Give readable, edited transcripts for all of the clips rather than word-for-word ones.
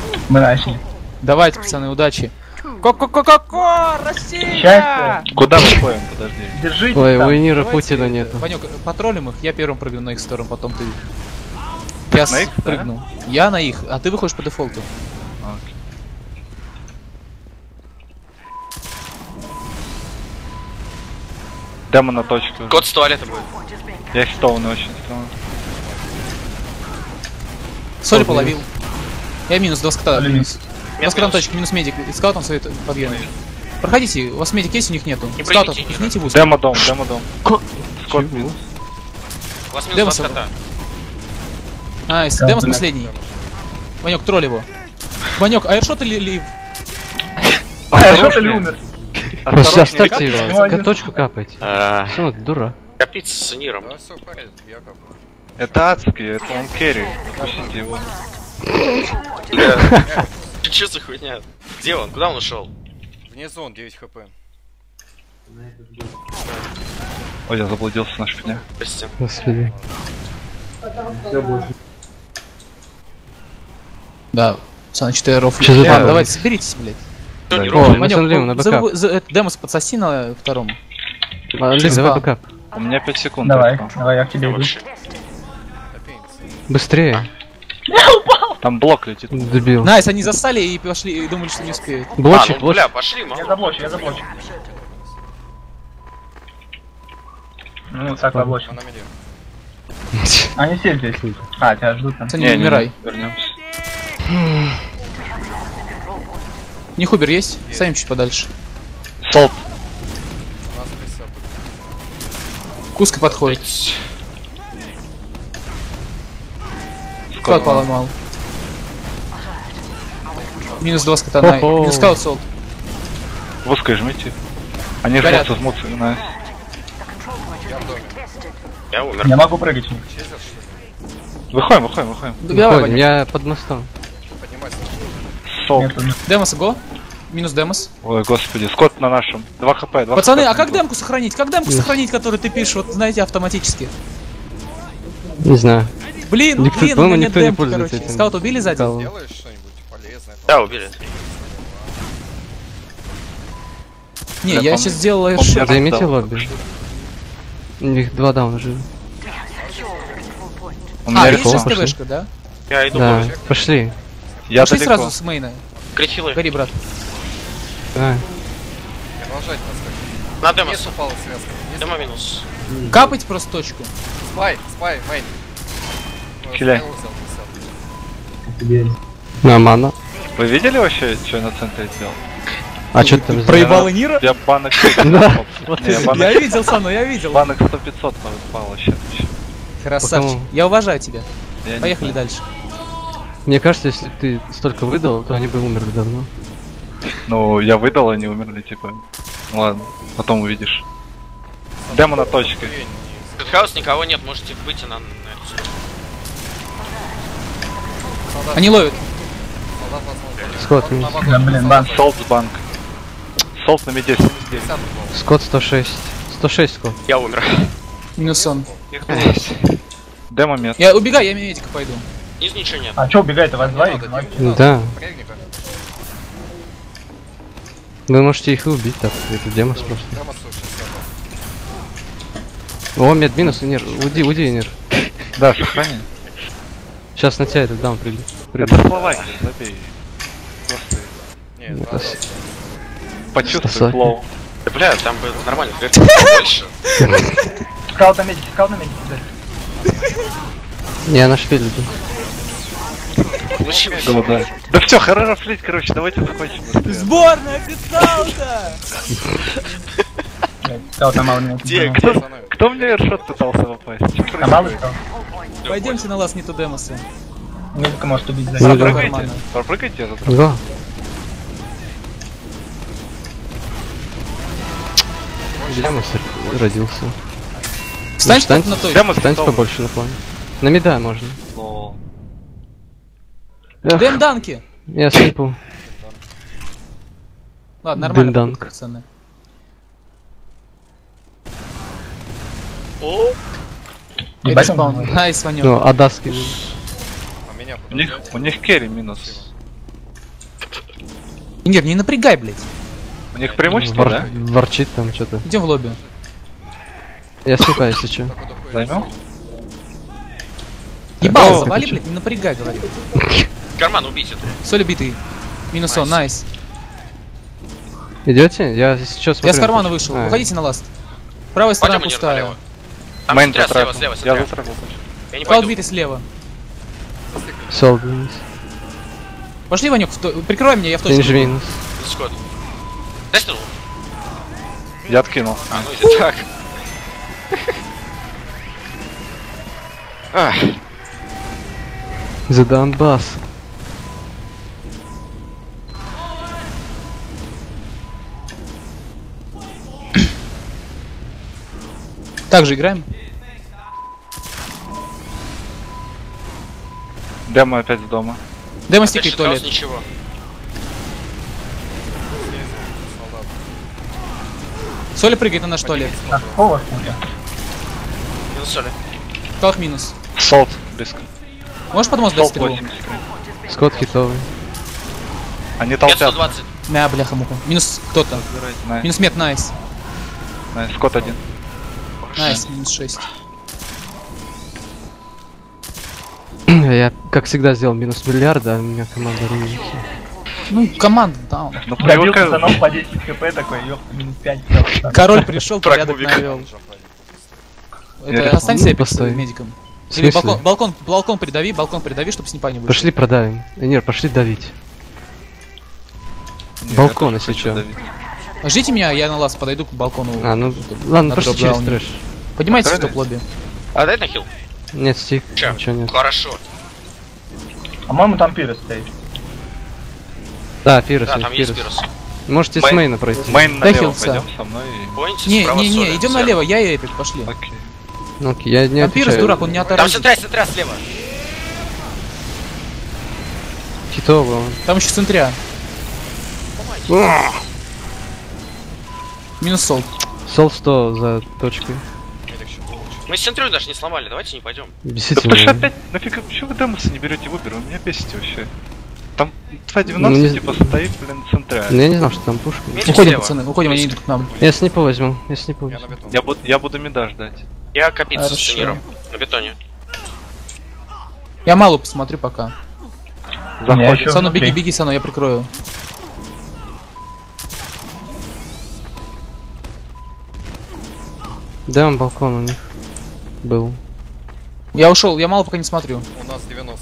Мы начали. Давайте, пацаны, удачи. Ко-ко-ко-ко-ко! Россия! Счастье. Куда мы ходим? Подожди. Держите Ой, там. у Энира Давайте, Путина нету. Ванёк, потроллим их, я первым прыгну на их сторону, потом ты. Я На их, да? прыгну. Я на их, а ты выходишь по дефолту. Окей. Демо на точку. Кот с туалета будет. Я хитовный очень странно. Соли половил. Я минус, 2 скота, Соли минус. 2 скота на минус. точке, минус медик. И скаут он совет подъедет. Проходите, у вас медик есть, у них нету. Не Скаутов, пройдите, пихните в узкий. Демо дом, демо дом. Скот минус. У вас минус Демо 2 скота. Найс, Да, Демос блин. последний. Ванёк, тролль его. Ванёк, аэршот или... А что ты ли умер? Просто Осторожнее, оставьте ребята. его, точку капайте. А, Что ты, дура? Копиться с Ниром. Это адский, это он керри. Пустите его. Че за хуйня? Где он? Куда он ушел? Внизу он 9 хп. Ой, я заблудился на шпине. Прости. Господи. Да, пацаны, 4 рофли. Чё за Ладно, там? давайте, соберитесь, блядь. Кто не Да. ровный? О, мы смотрим на бэкап. Демос подсоси на втором. Лиз, давай бэкап. У меня 5 секунд. Давай, только. давай, я к тебе иду. Вообще. Быстрее. Там блок летит. Дебил. Найс, они застали и пошли, и думали, что не успеют. Блочек, А, ну бля, блочек. пошли, Я мало. заблочу, я заблочу. Ну, так заблочу. Она меня. Они все здесь. А, тебя ждут там. Пацаны, не умирай. Вернемся. Нихубер есть? Ставим чуть подальше. Солт. У нас присяд. Куска подходит. Скоро. Скаут поломал. Минус 2 скота, най. Хо-хо. Минус скаут солд. В узкой жмите. Они Горят. жмутся, найс. Я умер. Я могу прыгать. Выходим, выходим, выходим. Давай, Выходим, Ваня. я под мостом. Поднимайся. Солт. Нету. Демоса го. Минус демос. Ой, господи, скот на нашем. 2 хп, 2 Пацаны, хп. а как демку сохранить? Как демку сохранить, которую ты пишешь, вот знаете, автоматически? Не знаю. Блин, Никто- блин, у по-моему, меня нет никто не демки, пользуется короче. этим. Скаут убили сзади? Кого? Делаешь что-нибудь полезное? Да, убили. Не, Я я помню. сейчас сделал Помню. аэршот. Займите Да. лобби. У них 2 дауна же. У меня А, есть рекол. сейчас ТВшка, да? Я иду Да, ловить. пошли. Я Пошли далеко. сразу с мейна. Кричилы. Гори, брат. Давай. Продолжать нас. На Вниз Демос. упала связка. Вниз. Демо минус. Капать просто точку. Спай, спай, мейн. Киляй. На мана. Вы видели вообще, что я на центре сделал? А что ты там сделал? Проебал Нира? Я банок... Да. Не, Я банок... видел, Сану, я видел. Банок 100-500 упал вообще. Красавчик. Потому- Я уважаю тебя. Я не Поехали знаю. дальше. Мне кажется, если ты столько выдал, то они бы умерли давно. Ну, я выдал, они умерли, типа. Ну ладно, потом увидишь. Демо на точке. Хаус никого нет, можете выйти на эту сторону. Они ловят. Солдат возможно. Скотт минус. Да, блин, бан. Солт с банк. Солт на меде 79. Скотт 106. 106 скотт. Я умер. Минус он. Демо мед. Я убегаю, я медика пойду. Низ ничего нет. А чё убегает? Вас двоих? Да. Прыгни как. Вы можете их и убить так. Это демос просто. Прямо слушай. О, мед минус, Нир. Уйди, уйди, Нир. Да, сохрани. Сейчас на тебя этот даун придет. Это словаки, забей. Просто Нет, Ну, два пос- раза. почувствуй Спасай. флоу. Да бля, там бы нормально дверь больше. Скаут на медике, скаут на медике. Я на шпиле иду. Получилось. Да. Да все, хорошо флить, короче, давайте закончим. Сборная официалка! Скаут на малый Где? медике. Пацаны, Кто мне эршот пытался попасть? Чё На малый происходит? скаут. Пойдемте на лаз, не то демосы. Медика может убить за Ну, него. да. Пропрыгайте, пропрыгайте этот раз. Го. Демос родился. Встань Встань. на той. Демо Встань готов. побольше на плане. На меда можно. Лол. Эх, Дэм данки. я слепу. Ладно, нормально, Дым-данк. пацаны. О, Ебать, Респаун. он- Найс, Ванёк. Ну, Адаски. а меня У них керри минус. Нет, не напрягай, блядь. У них преимущество, да? Ворчит там что-то. Идем в лобби. Я слепаю, если что. Займем? Ебал, О, завали, ты блядь, не напрягай, говорю. Карман убить это. Соли битый. Минус он, найс. Идете? Я сейчас смотрю. Я с кармана вышел. А, Выходите на ласт. Правая сторона Пойдем пустая. налево. Там Мейн смотря слева, затрапил. слева, Я смотря. затрапил. Я не Клауд пойду. битый слева. Солд минус. Пошли, Ванек, прикрой меня, я в точку. Тинж минус. Скот. Дай стул. Я откинул. А, ну иди так. За Донбасс. Так же играем? Демо опять с дома. Демо Опять стикает шатаус, туалет. ничего. Соля прыгает на наш туалет. А, какого хуя? Минус соли. Талк минус. Солт близко. Можешь под мост дать Солт стрелу? 80. Скотт хитовый. Они Нет, толпят. 120. На, бляха-муха. Минус кто-то. Найс. Минус мед, найс. Найс. Скот один. Найс, минус 6. Я, как всегда, сделал минус миллиарда, а у меня команда руинится. Ну, команда даун. Ну Добил привыкай. пацанов по 10 хп такой, ёпта, минус 5. Король пришел, порядок Прокубик. навел. Я Это рядом. останься эпик Постой. медиком. В Или смысле? балкон придави, чтобы снипа не вышел. Пошли продавим. Нер, пошли давить. Не, Балкон, я тоже если хочу чё. давить. Ждите меня, я на лаз подойду к балкону. А, ну, ладно, на пошли через дропдауне. трэш. Поднимайтесь в Открыли? топ-лобби. А дай на хил. Нет, стик, Че? ничего нет. Хорошо. По-моему, там пирос стоит. Да, пирос, Да, там есть пирос. пирос. Можете с Мейн. мейна пройти. Мейн Дай налево хилса. пойдем со мной и... Помните, Не, справа не, не, соли. идем Всё. налево, я и эпик, пошли. Окей. Ну, окей, я не Там пирос, отвечаю. дурак, он не Там оторвет. центря слева. Хитово он. Там еще центря. Минус солд. Сол 100 за точкой. Мы с центрю даже не сломали, давайте не пойдем. Да потому что Действительно. опять, нафига, почему вы демосы не берете в Uber? Вы меня бесите вообще. Там 2.90 Ну, не- типа стоит, блин, Ну, центрально. я не знал, что там пушка. Медик Уходим, слева. пацаны, уходим, они идут к нам. Я снипу возьму, я снипу Я на возьму. бетон. Я буду меда ждать. Я копиться Хорошо. с туниром. На бетоне. Я малу посмотрю пока. Заходит. ещё- Сану, беги, внутри. беги, Сану, я прикрою. Да, он балкон у них был. Я ушел, я мало пока не смотрю. У нас 90.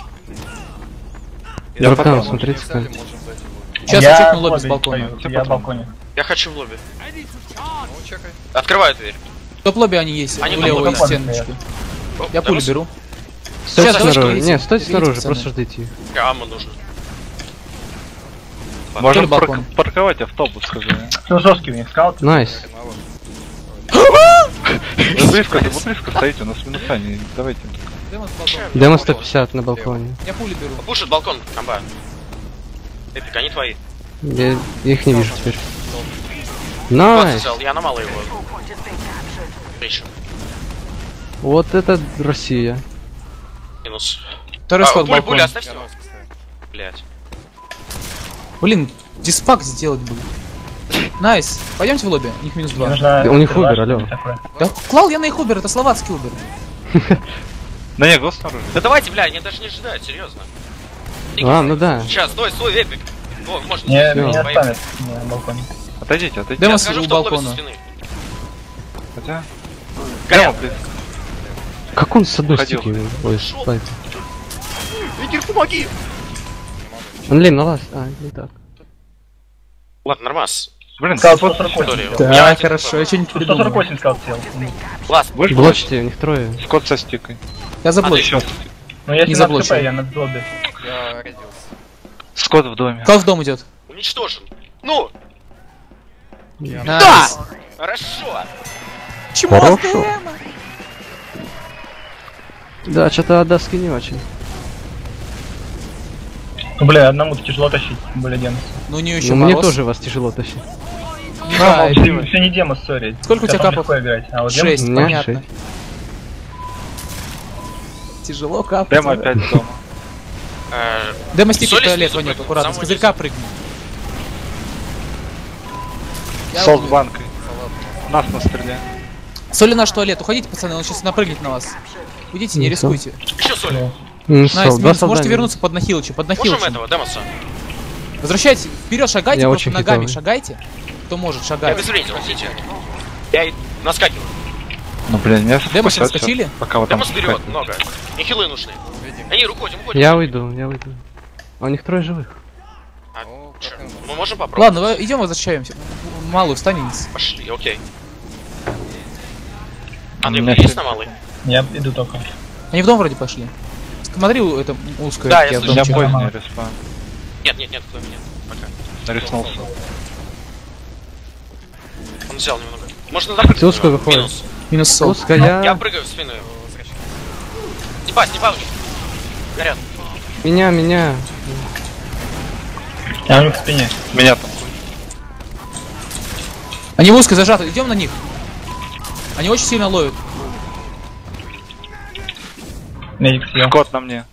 Я Дропдаун, потом. смотрите, Взяли, как. можем дать его. Сейчас я я чекну в лобби с лобби балкона. стою, Всё Я в потом. балконе. Я хочу в лобби. Ну, чекай. Открываю дверь. В топ-лобби они есть, Они у там левой будут стеночки. О, Я пулю Демос? беру. Стойте Сейчас, девочки, снаружи. видите? Не, стойте Видите, снаружи, пацаны? просто ждите их. Аммо нужно. Можем Только балкон. парковать автобус, скажи. Все жесткий у них скаут. Найс. Вы близко стоите, у нас минуса не... Давайте. Демон с балкона. Демо 150 на балконе. Я пулю беру. Пушит балкон, комба. Эпик, они твои. Я их не вижу теперь. Вот Найс. взял, я на мало его. Еще. Вот это Россия. Минус. Второй сход пуль, балкон. оставь Я его. нос поставил. Блять. Блин, диспак сделать бы. Найс. Пойдемте в лобби, у них минус 2. Нужно У них открывать, Uber, алло. что-то такое. Да клал я на их Uber, это словацкий Uber. Да не, гос снаружи. Да давайте, бля, они даже не ждать, серьезно. А, ну да. Сейчас, стой, эпик. О, можно. Не, Всё. меня Поехали. оставят на балконе. Отойдите, отойдите. Демо Я с скажу, у что в лобби балкона. со спины. Хотя... Горят. Демо близко. Как он с одной Ходил. стики? Ой, спайк. Игорь, помоги! Он лейн на лаз. А, не так. Ладно, нормас. Блин, Скаут вот 148. История. сел. Я Да, один хорошо, я что-нибудь придумаю. 148 скаут сел. Класс. будешь Блочите, у них трое. Скот со стикой. Я заблочу. Еще. Ну если Не на заблочу. ХП, я на лобби. Я родился. Скот в доме. Клал в дом идет. Уничтожен. Ну, Найс. хорошо. Чему? Хорошо. Да, что-то Адаски не очень. Ну бля, одному тяжело тащить, тем более демос. Ну не еще Ну, мне мороз. тоже вас тяжело тащить. Да, Все не демос, сори. Сколько у тебя Потом капов? легко играть. А вот демос 6, У меня понятно. 6. Тяжело капать. Демо опять дома. Демо стик в Соли туалет, снизу Ванек, прыгнул, аккуратно. С самого козырька прыгни. Сол с банкой. Нас настреляли. Соли наш туалет. Уходите, пацаны, он сейчас напрыгнет на вас. Уйдите, не рискуйте. Еще соли. Найс, Сол, два минус, солдата. можете вернуться под Нахилыча, под Можем Нахилычем. этого, Демоса? Возвращайтесь, вперед шагайте, Я просто очень ногами хитовый. шагайте. Кто может, Я шагать. безвреден, хотите? Я и наскакиваю. Ну блин, меня Демосы спасет наскочили? всё, пока вот там Демос вперед, скакать. много. Не хилы нужны. Они, уходим. Я уйду. А у них трое живых. А, Ну, чё, как и мы можем попробовать. Ладно, идем возвращаемся. Малую встанете. Пошли, окей. У Андрей, меня есть всё- на малый? Я иду только. Они в дом вроде пошли. Смотри, это узкое. Да, я в У дом меня чекаю. поздний респа. Нет, нет, кто нет. Пока. Нариснулся. Он взял немного. Можно запрыгнуть. Ты узкую на него. выходит. Минус. Минус сол. Узкая. Я прыгаю в спину его. Степа у них. Горят. Меня. Я у них в спине. Меня там. Они в узкой зажаты, идем на них. Они очень сильно ловят. Медик съел. Скот на мне.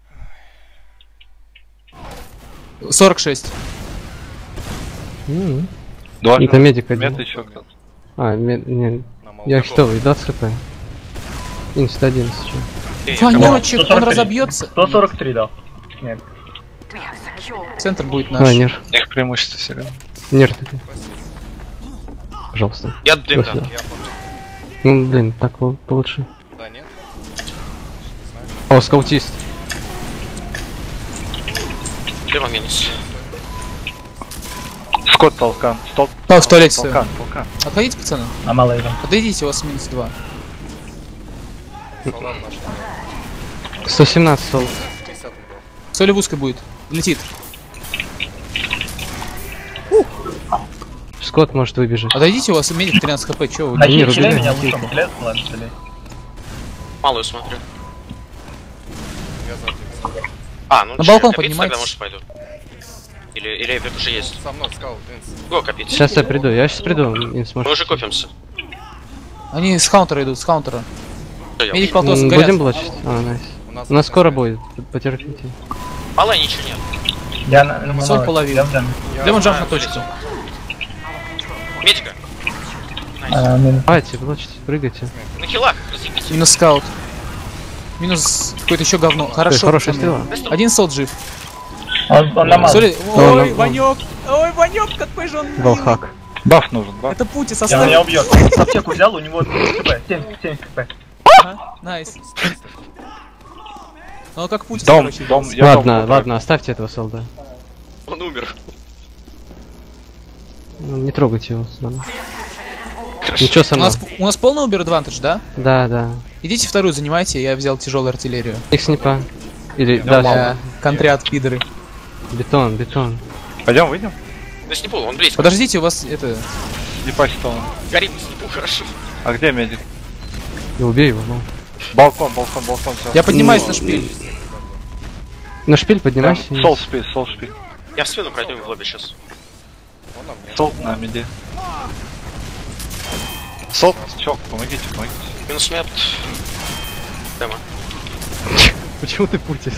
46. Два Это медик один. Мед еще кто-то. Не. на Я молоток. хитовый, 20 хп. Инст 11. Ванечек, он 143. разобьется. 143 дал. Нет. Центр будет А, наш. нер. Их преимущество серьезно. Нер таки. Пожалуйста. Я дым Спасибо. дам. Я помню. Ну, блин, так получше. Да, нет? О, скаутист. Дыма минус. Скот толкан. Стоп. Так, в туалете стою. Толкан. Отходите, пацаны. А мало иду. Подойдите, у вас минус 2. Солдат наш. 117 сол. 50 был. Соли в узкой будет. Летит. Скотт может выбежать. Отойдите, у вас медик 13 хп, чё вы? На не, хиле рубили, меня на лучом. Блядь, ладно, стреляй. Малую смотрю. Я за тем. А, ну На чё, балкон копиться поднимайтесь. тогда, может, пойду. Или эпик уже есть. Со мной скаут, Инс. Го копить. Сейчас я приду, Инст Мы может. уже копимся. Они с хаунтера идут, с хаунтера. Что я Медик ушел? полтос, Будем горят. блочить? А, найс. У У нас скоро будет, потерпите. Малая ничего нет. Я на Соль мало. половину. Я в джаме. Демон джамп на знаю, точку. Медика. Минус. Давайте, блочите, прыгайте. На хилах, разъебись. Минус скаут. Минус какое-то еще говно. Хорошо, Хорошая пацаны. стрела. Один солд жив. Он на мало. Соли... он- Ой, Ванек! Ой, Ванек, какой же он милый. Волхак. Баф нужен, баф. Это Путис, Я меня оставил. убьет. Аптеку взял, у него 70 хп. 70 хп. Ага, найс. Ну как Путис, Дом, короче. дом. игрался. Я Ладно, дом ладно, оставьте этого солда. Он умер. Ну, не трогайте его. ладно. Ничего со У мной. нас полный убер адвантаж, да? Да. Идите вторую занимайте, я взял тяжелую артиллерию. Их снипа. Или, да, Бля, контрят, пидоры. бетон. Пойдем, выйдем. На снипу, он близко. Подождите, у вас это... Не по столу. Горит на снипу, хорошо. А где медик? Не убей его, ну. Балкон, всё. Я поднимаюсь на шпиль. На шпиль Там, поднимайся. сол шпиль. Я в спину пройду в лобби сейчас. Он на мне. Сол на меди. Сол, чё, помогите. Минус мед. Демо. Почему ты путис?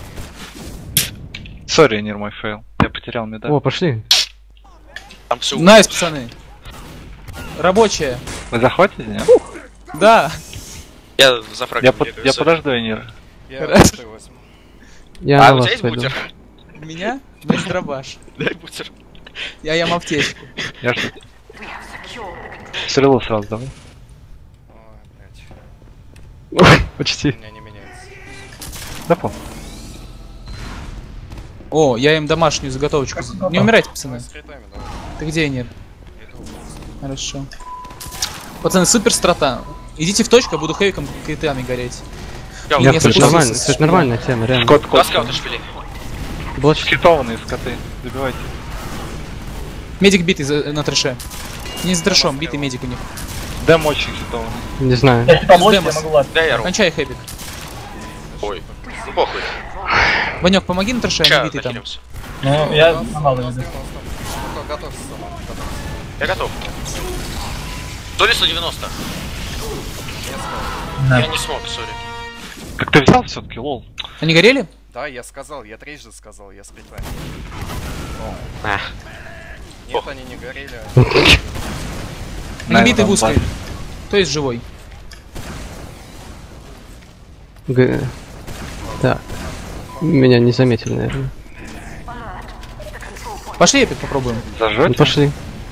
Сори, Нир, мой фейл. Я потерял медаль. О, пошли. Там все. Найс, пацаны. Рабочая. Вы захватите, нет? Да. Я за фрагом бегаю, Я сори. подожду, Нир. Я Хорошо. бутер возьму. Я А на у вас тебя есть пойду. бутер? Меня? Значит, дробаш. Дай бутер. Я ям аптечку. Я жду. Стрелу сразу давай. Ой, блядь. Почти. У меня не меняется. Да пол. О, я им домашнюю заготовочку. Не умирайте, пацаны. С критами, давай. Ты где, Нир? Иду. Хорошо. Пацаны, супер страта. Идите в точку, я буду хэвиком критами гореть. Я Не, Нет, я это запустился нормально, с это нормальная тема, реально. Скот, Два скаута шпили. Блочить. Скитованные скоты. Добивайте. Медик битый на трэше. Не с трэшом, битый медик у них. Дэм очень хитованный. Не знаю. Если помочь, я Демос. могу ладно. Дай я ру. Кончай хэбик. Ой. Ну похуй. Ванек, помоги на трэше, Ща они битый там. нахилимся. Ну, я на мало иду. Ну-ка, готовься сама. Готовься. Я готов. То ли 190. Да. Я не смог, сори. Как ты взял все-таки, лол? Они горели? Да, я сказал, я трижды сказал, я с критами. А. Нет, они не горели. Они биты в Наверное, узкой. Кто есть живой? Так. Меня не заметили, наверное. Пошли эпик попробуем. Ну, Зажжете? пошли.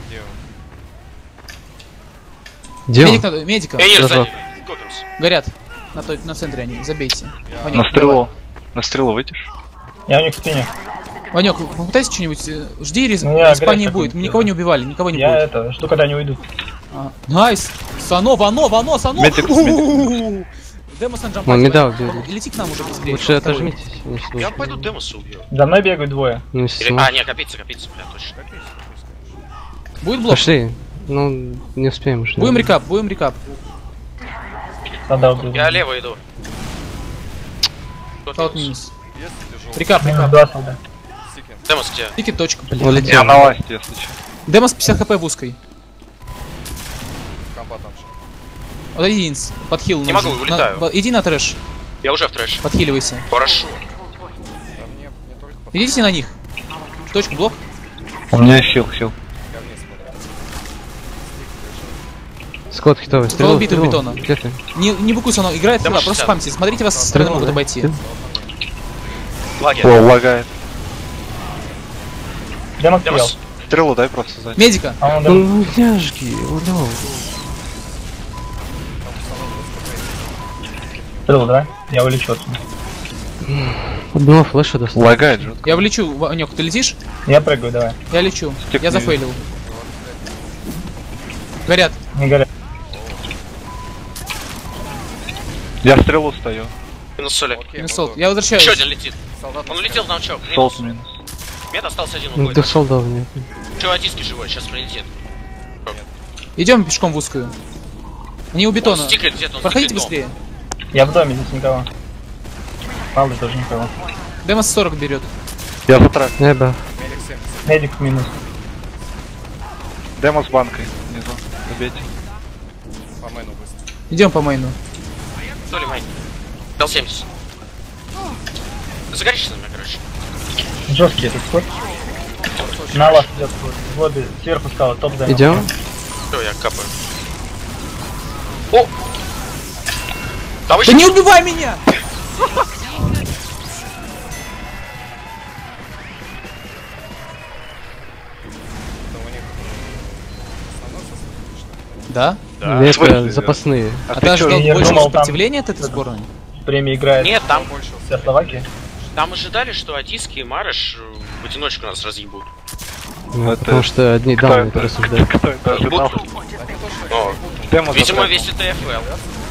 Где он? Где он? Медик надо, медика. Эйр Зажал. сзади. Готрус. Горят. На центре они, забейте. Ванек, На стрелу. На стрелу выйдешь? Я у них в спине. давай. Ванек, попытайся что-нибудь. Жди, Ну, я респа не агрессор будет. Мы буду никого делать. не убивали, никого не Я будет. это, жду, когда они уйдут. Найс! Сано, Вано, Сано! Медик, У-у-у-у-у! Демос на джампа. Он меда убил. Лети к нам уже быстрее. Лучше Второй. отожмитесь. не Я сложно. пойду Демоса убью. За мной бегают двое. Ну, Или... если А, не, копиться, бля, точно. Будет блок? пошли. Ну, не успеем уже. Будем наверное. рекап. Тогда убил. Я лево иду. Таут минус. Есть тяжелый. Рекап. Минус 2 солдат. Стикин. Демос где? Пикет точку. Улетел. Я на ласте, если что. Демос 50 хп в узкой. Комба там же. Вот единиц. Подхил. Не нужен. могу, улетаю. Иди на трэш. Я уже в трэш. Подхиливайся. Хорошо. Там не только под... Идите на них. Точку блок. У меня хил. Я вниз смотрю. Скот хитовый. Стол битый у бетона. Где ты? Не букуй, оно играет Демос туда, просто 60. спамьте. Смотрите, вас со стороны могут обойти. Лагерь. О, лагает. Демон съел. Демос. Стрелу дай просто сзади. Медика. А он Ну, яжги, удал. стрелу, да? Я вылечу отсюда. Одного флеша достал. Лагает же. Я влечу. Ванек, ты летишь? Я прыгаю, давай. Я лечу. Степ Я не зафейлил. Горят. Не горят. Я стрелу стою. Минус соли. Окей, Минус мы солд. тут. Я возвращаюсь. Еще один летит. Солдат Он на улетел на чок. Солд минус. Мед остался один Ну, уходит. до солдат нет. Че, Атиски живой, сейчас прилетит. Идем пешком в узкую. Они у бетона. Он стикает где-то, он Проходите стикает дом. быстрее. Я в доме, здесь никого. Павлы тоже никого. Демос 40 берет. Я за трак. Неба. Медик 70. Медик минус. Демо с банкой. Внизу. Убейте. По мэну быстро. Идем по мейну. Соли майн. Дал 70. Загоришься на меня, короче. Жесткий этот скот. На вас идет в лобби. Сверху скала, топ займет. Идем. Все, я капаю. О! Там Да еще... не убивай меня! Это у них... Основной состав, что ли? Да? Да. В смысле? Это запасные. А А ты ты ожидал чё? я больше думал, там- сопротивления от этой сборной? Премия играет Нет, там... Больше вся Словакия. Там ожидали, что Атиски и Марыш в одиночку нас разъебут. Ну, Это- потому что одни Кто дамы это это? рассуждают. Кто это ожидал? О, Демо за видимо, траком. весь это ФЛ.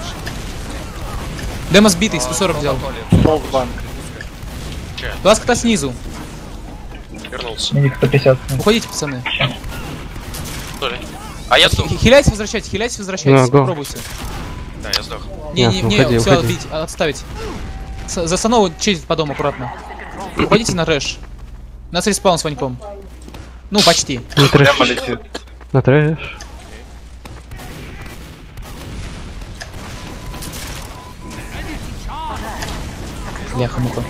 Демос битый, 140 взял. Солд с банкой. Глаз кто снизу. Вернулся. Медик 150. Уходите, пацаны. Что ли? А я сдох. Хиляйтесь, возвращайтесь, Ну, го. Попробуйте. Да, я сдох. Не, уходи, все, уходи. отбить, отставить. За Санову чистить потом аккуратно. Уходите на рэш. Нас респаун с Ваньком. Ну, почти. На трэш. Демо летит. На трэш. Ляха-муха.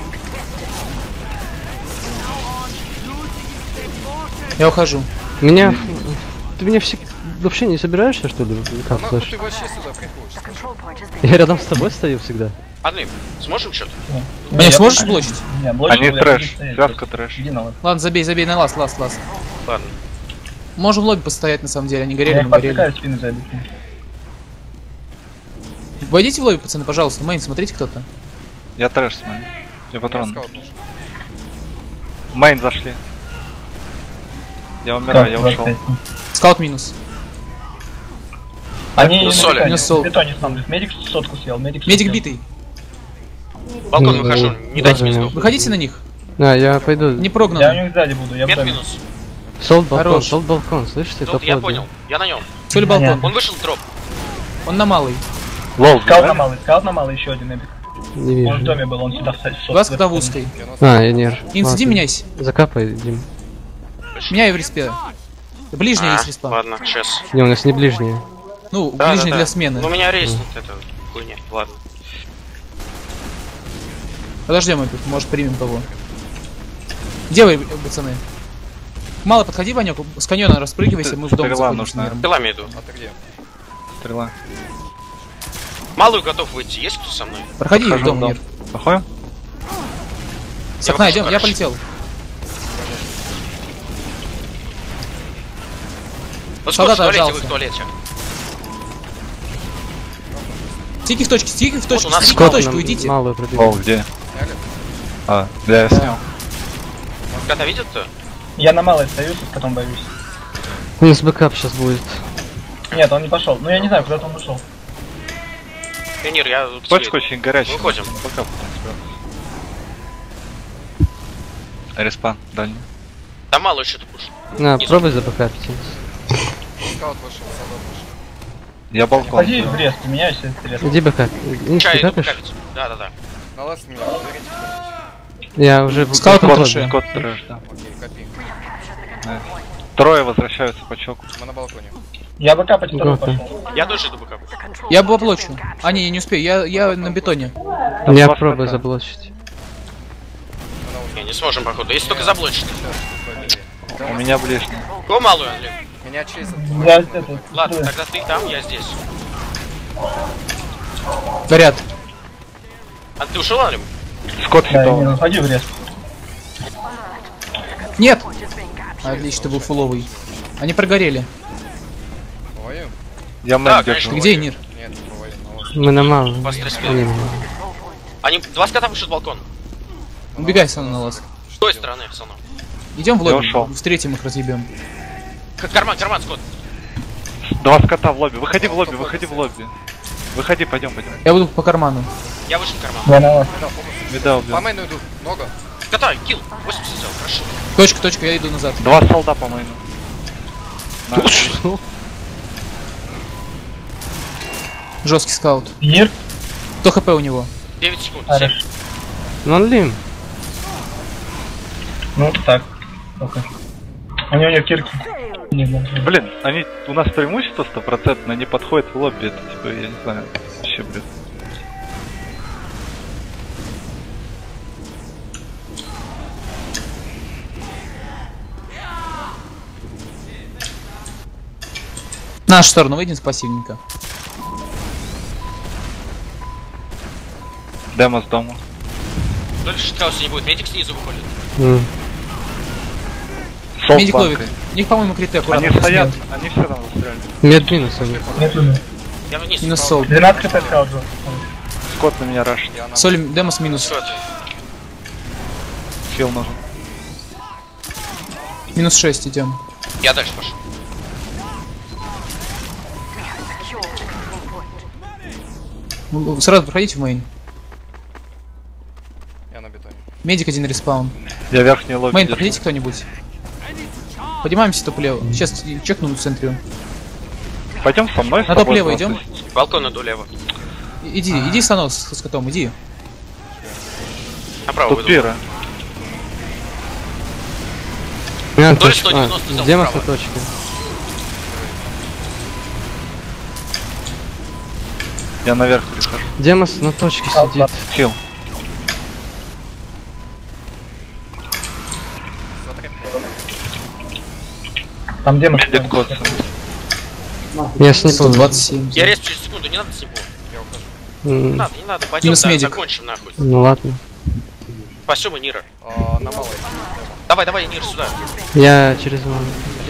Я ухожу. Меня... Ты меня вообще не собираешься, что ли? Как Нахуй флеш? ты вообще сюда приходишь? Я рядом с тобой стою всегда. Админ, сможем что-то? Ваня, сможешь блочить? Не, блочку Они я трэш. буду стоять. Связка трэш. Иди на вас. Ладно, забей на ласт. Ладно. Можем в лобби постоять, на самом деле, они Я горели, их мы горели. подпекаю, спину забить. Войдите в лобби, пацаны, пожалуйста. Мейн, смотрите кто-то. Я трэш смотрю. Я патрон. Скаут нужен. Мейн зашли. Я умираю, я ушел. Скаут минус. Они Минус соли. Минус сол. в бетоне смотрят. Медик сотку съел. Медик Медик съел. битый. Балкон Ну, выхожу, не дайте мне даже сдохнуть. Выходите на них. А, я пойду. Не Я у прогнано. них сзади буду, я в Мед доме. минус. Солд балкон, Хорош. солд балкон, слышите? Тут я понял, я на нем. Соли балкон. Он вышел дроп. Он на малый. Лол, Скаут на малый, еще один эпик. Не Он в вижу. доме был, он сюда встать. Глаз когда в узкой. А, я нерв. Инс, иди меняйся. Закапай, Дим. Меняй в респе. Ближний А, есть респа. ладно, сейчас. Не, у нас не ближние. Ну, Да, ближний да, для да. смены. Ну меня резнут это хуйня. Ладно. Подождем, эпик, может примем кого. Где вы, пацаны? Мало подходи, Ванек, с каньона распрыгивайся, мы в дом Стрела заходим с нужна. миром. Стрелами иду. А ты где? Стрела. Малую готов выйти. Есть кто со мной? Проходи в Подхожу дом, в дом. мир. Заходим? С окна выхожу, идем, я хорошо. полетел. Вот Солдат скот в туалете, вы отжался. в туалете. Стики в точке, стики в точке, у нас стики в Скот точку, нам идите. малую О, пробил. где? А, я снял. Когда видит кто? Я на малой стою, с котом боюсь. Минус бэкап сейчас будет. Нет, он не пошел. Ну я не знаю, куда-то он ушел. Пионер, я тут Точка след. очень горячая. Выходим. Пока, в принципе. Респан, дальний. Да мало еще тупуш. На, Не пробуй забэкапить. Скаут вышел, солдат вышел. Я балкон. Ходи в рез, ты меня сейчас стрелять. Иди бэкап. Не Чай, иду бэкапишь? покапить. Да. На ласт меня, уберите кто-нибудь. Я уже в Скаут на Скот, трэше. скот трэш, да. Окей, копи. Найс. Трое возвращаются по чоку. Мы на балконе. Я бэкапать второй Готов. пошел. Я тоже иду покапать. Я бы оплачу. А, не, я не успею, я на бетоне. Я два пробую скота. заблочить. Не, не сможем, походу. Если только заблочить. У меня ближний. Го малую, Андрей. Меня чейзят. Я это... Ладно, строю. тогда ты там, я здесь. Горят. А ты ушел, Андрей? Скот Да, хитовый. не, ходи в рез. Нет! Отлично, ты был фуловый. Они прогорели. Воюем? Я Да, мэн конечно. держу. Где Нир? Нет, воюем на ласт. Мы на малую. Пострелять. Они- Они два скота вышли с балкона. Убегай, Сан, на лаз. С той стороны, Сану. Идем в Я лобби, ушел. встретим их, разъебем. Карман, скот. Два скота в лобби. Выходи в лобби, выходи в лобби. Выходи, пойдем. Я буду по карману. Я вышел в карман. Я на вас. Меда убил. По мейну иду. Много. Скота, килл. 80 сделал, хорошо. Точка, я иду назад. Два солда по мейну. Найс. Жесткий скаут. Нир. 100 хп у него. 9 секунд. Хорошо. 7. Нон-лим. Ну, так. Только. Они у них кирки. Не знаю. Блин, они у нас преимущество 100%, они подходят в лобби, это типа, я не знаю, вообще, блин. На нашу сторону выйдем с пассивненько. Демо с дома. Только шиткауса не будет. Медик снизу выходит. Сол с Медик ловит. банкой. У них, по-моему, криты аккуратно. Они стоят, они все равно застряли. Мед минус у них. Нет, нет. Я вниз. Минус сол. 12 хп сказал Джо. Скот на меня рашит. Я на... Соль, демос минус. Скот. Хил нужен. Минус 6 идем. Я дальше пошел. Ну, сразу проходите в мейн. Я на бетоне. Медик один респаун. Я верхний лобби Мейн, держу. проходите кто-нибудь. Поднимаемся топ лево. Сейчас чекну в центре. Пойдем со мной, с На тобой топ лево просто. идем. Балкон иду лево. Иди станок с котом, иди. Направо Тут выйду. пира. Я Доля точку. 190 взял Демос вправо. на точке. Я наверх прихожу. Демос на точке сидит. Хил. Там демон. Медик кот. Я снипал. 127. Я резко через секунду, не надо с него. М, Не надо, пойдем, Минус да, медик. закончим нахуй. Ну ладно. Спасем и Нира. На малой. Давай, Нир, сюда. Я через малую.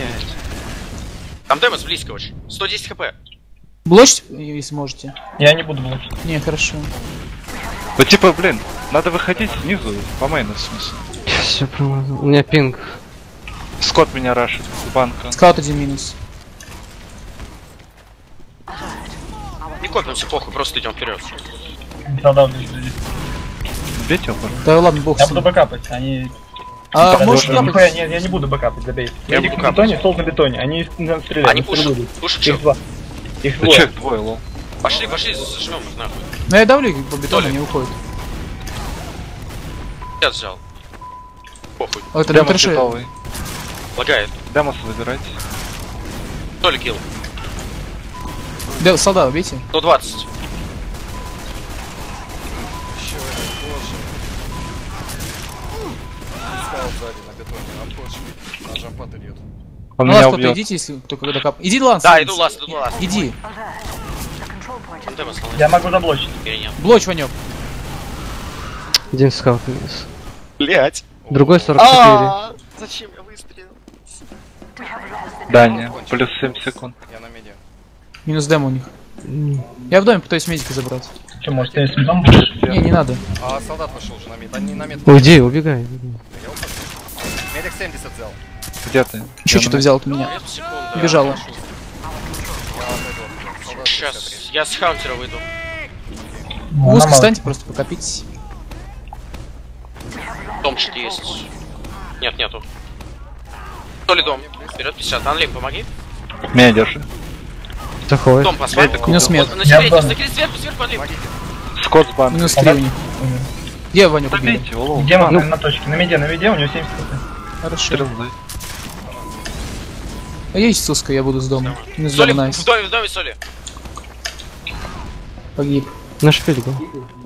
Там демос близко очень. 110 хп. Блочь, если можете. Я не буду блочить. Не, хорошо. Ну типа, блин, надо выходить снизу, по мейну в смысле. Я все промазал. У меня пинг. Скот меня рашит, банка. Скаут один минус. Не копимся, похуй, просто идем вперед. Солдат здесь. Бейте его, пожалуйста. Да ладно, бог Я с буду ним. бэкапать, они... А, Подожди, можешь нихуя, капать? нет, я не буду бэкапать, забей. Я Медик буду на бетоне, капать. солд на бетоне, они нам стреляют. Они мы пушат, стреляют. пушат Их чё? два. Их Да двое. чек, двое, лол. Пошли, зажмем их нахуй. Ну я давлю их по бетону, Толя. они уходят. Я взял. Похуй. О, это на Демос трэше. готовый. Лагает. Демос выбирайте. Толи килл. Да, солдат, убейте. 120. Еще это позже. Скаут сзади на бетоне. Обходишь, на джампат идет. Он Ну, меня ласт, кто-то убьет. идите, если только когда кап... Иди, ласт. Да, иду ласт, иду ласт. Иди. Он демо сломал. Я могу заблочить. Перенял. Блочь, Ванек. Один скаут минус. Блять. Другой 44. Зачем я выстрелил? Да, не. Плюс 7 секунд. Я на медиа. Минус демо у них. Я в доме пытаюсь медики забрать. Че, может, я с медом? Не надо. А солдат пошел уже на мид. Они на мид. Уйди, убегай. Я упал. Медик 70 взял. Где ты? Еще Я что-то на- взял от меня. Секунду. Убежала. Я отойду. Солдат 63. Сейчас, я с хаунтера выйду. Узко встаньте, просто покопитесь. Дом что-то есть. Нет, нету. То ли дом. Вперед 50. Анлим, помоги. Меня держи. Заходит. Дом посмотри. Минус мед. На Я в секрете, доме. сверху, Анлим. Скотт с банкой. Минус 3 у них. Где Ванек убили? Убейте, улов. Демон на точке. На меде, у него 70 хп. Хорошо. Стрелы. А есть суска, я буду с дома. Минус Соли, дома, найс. в доме, Соли. Погиб. На шпиль был.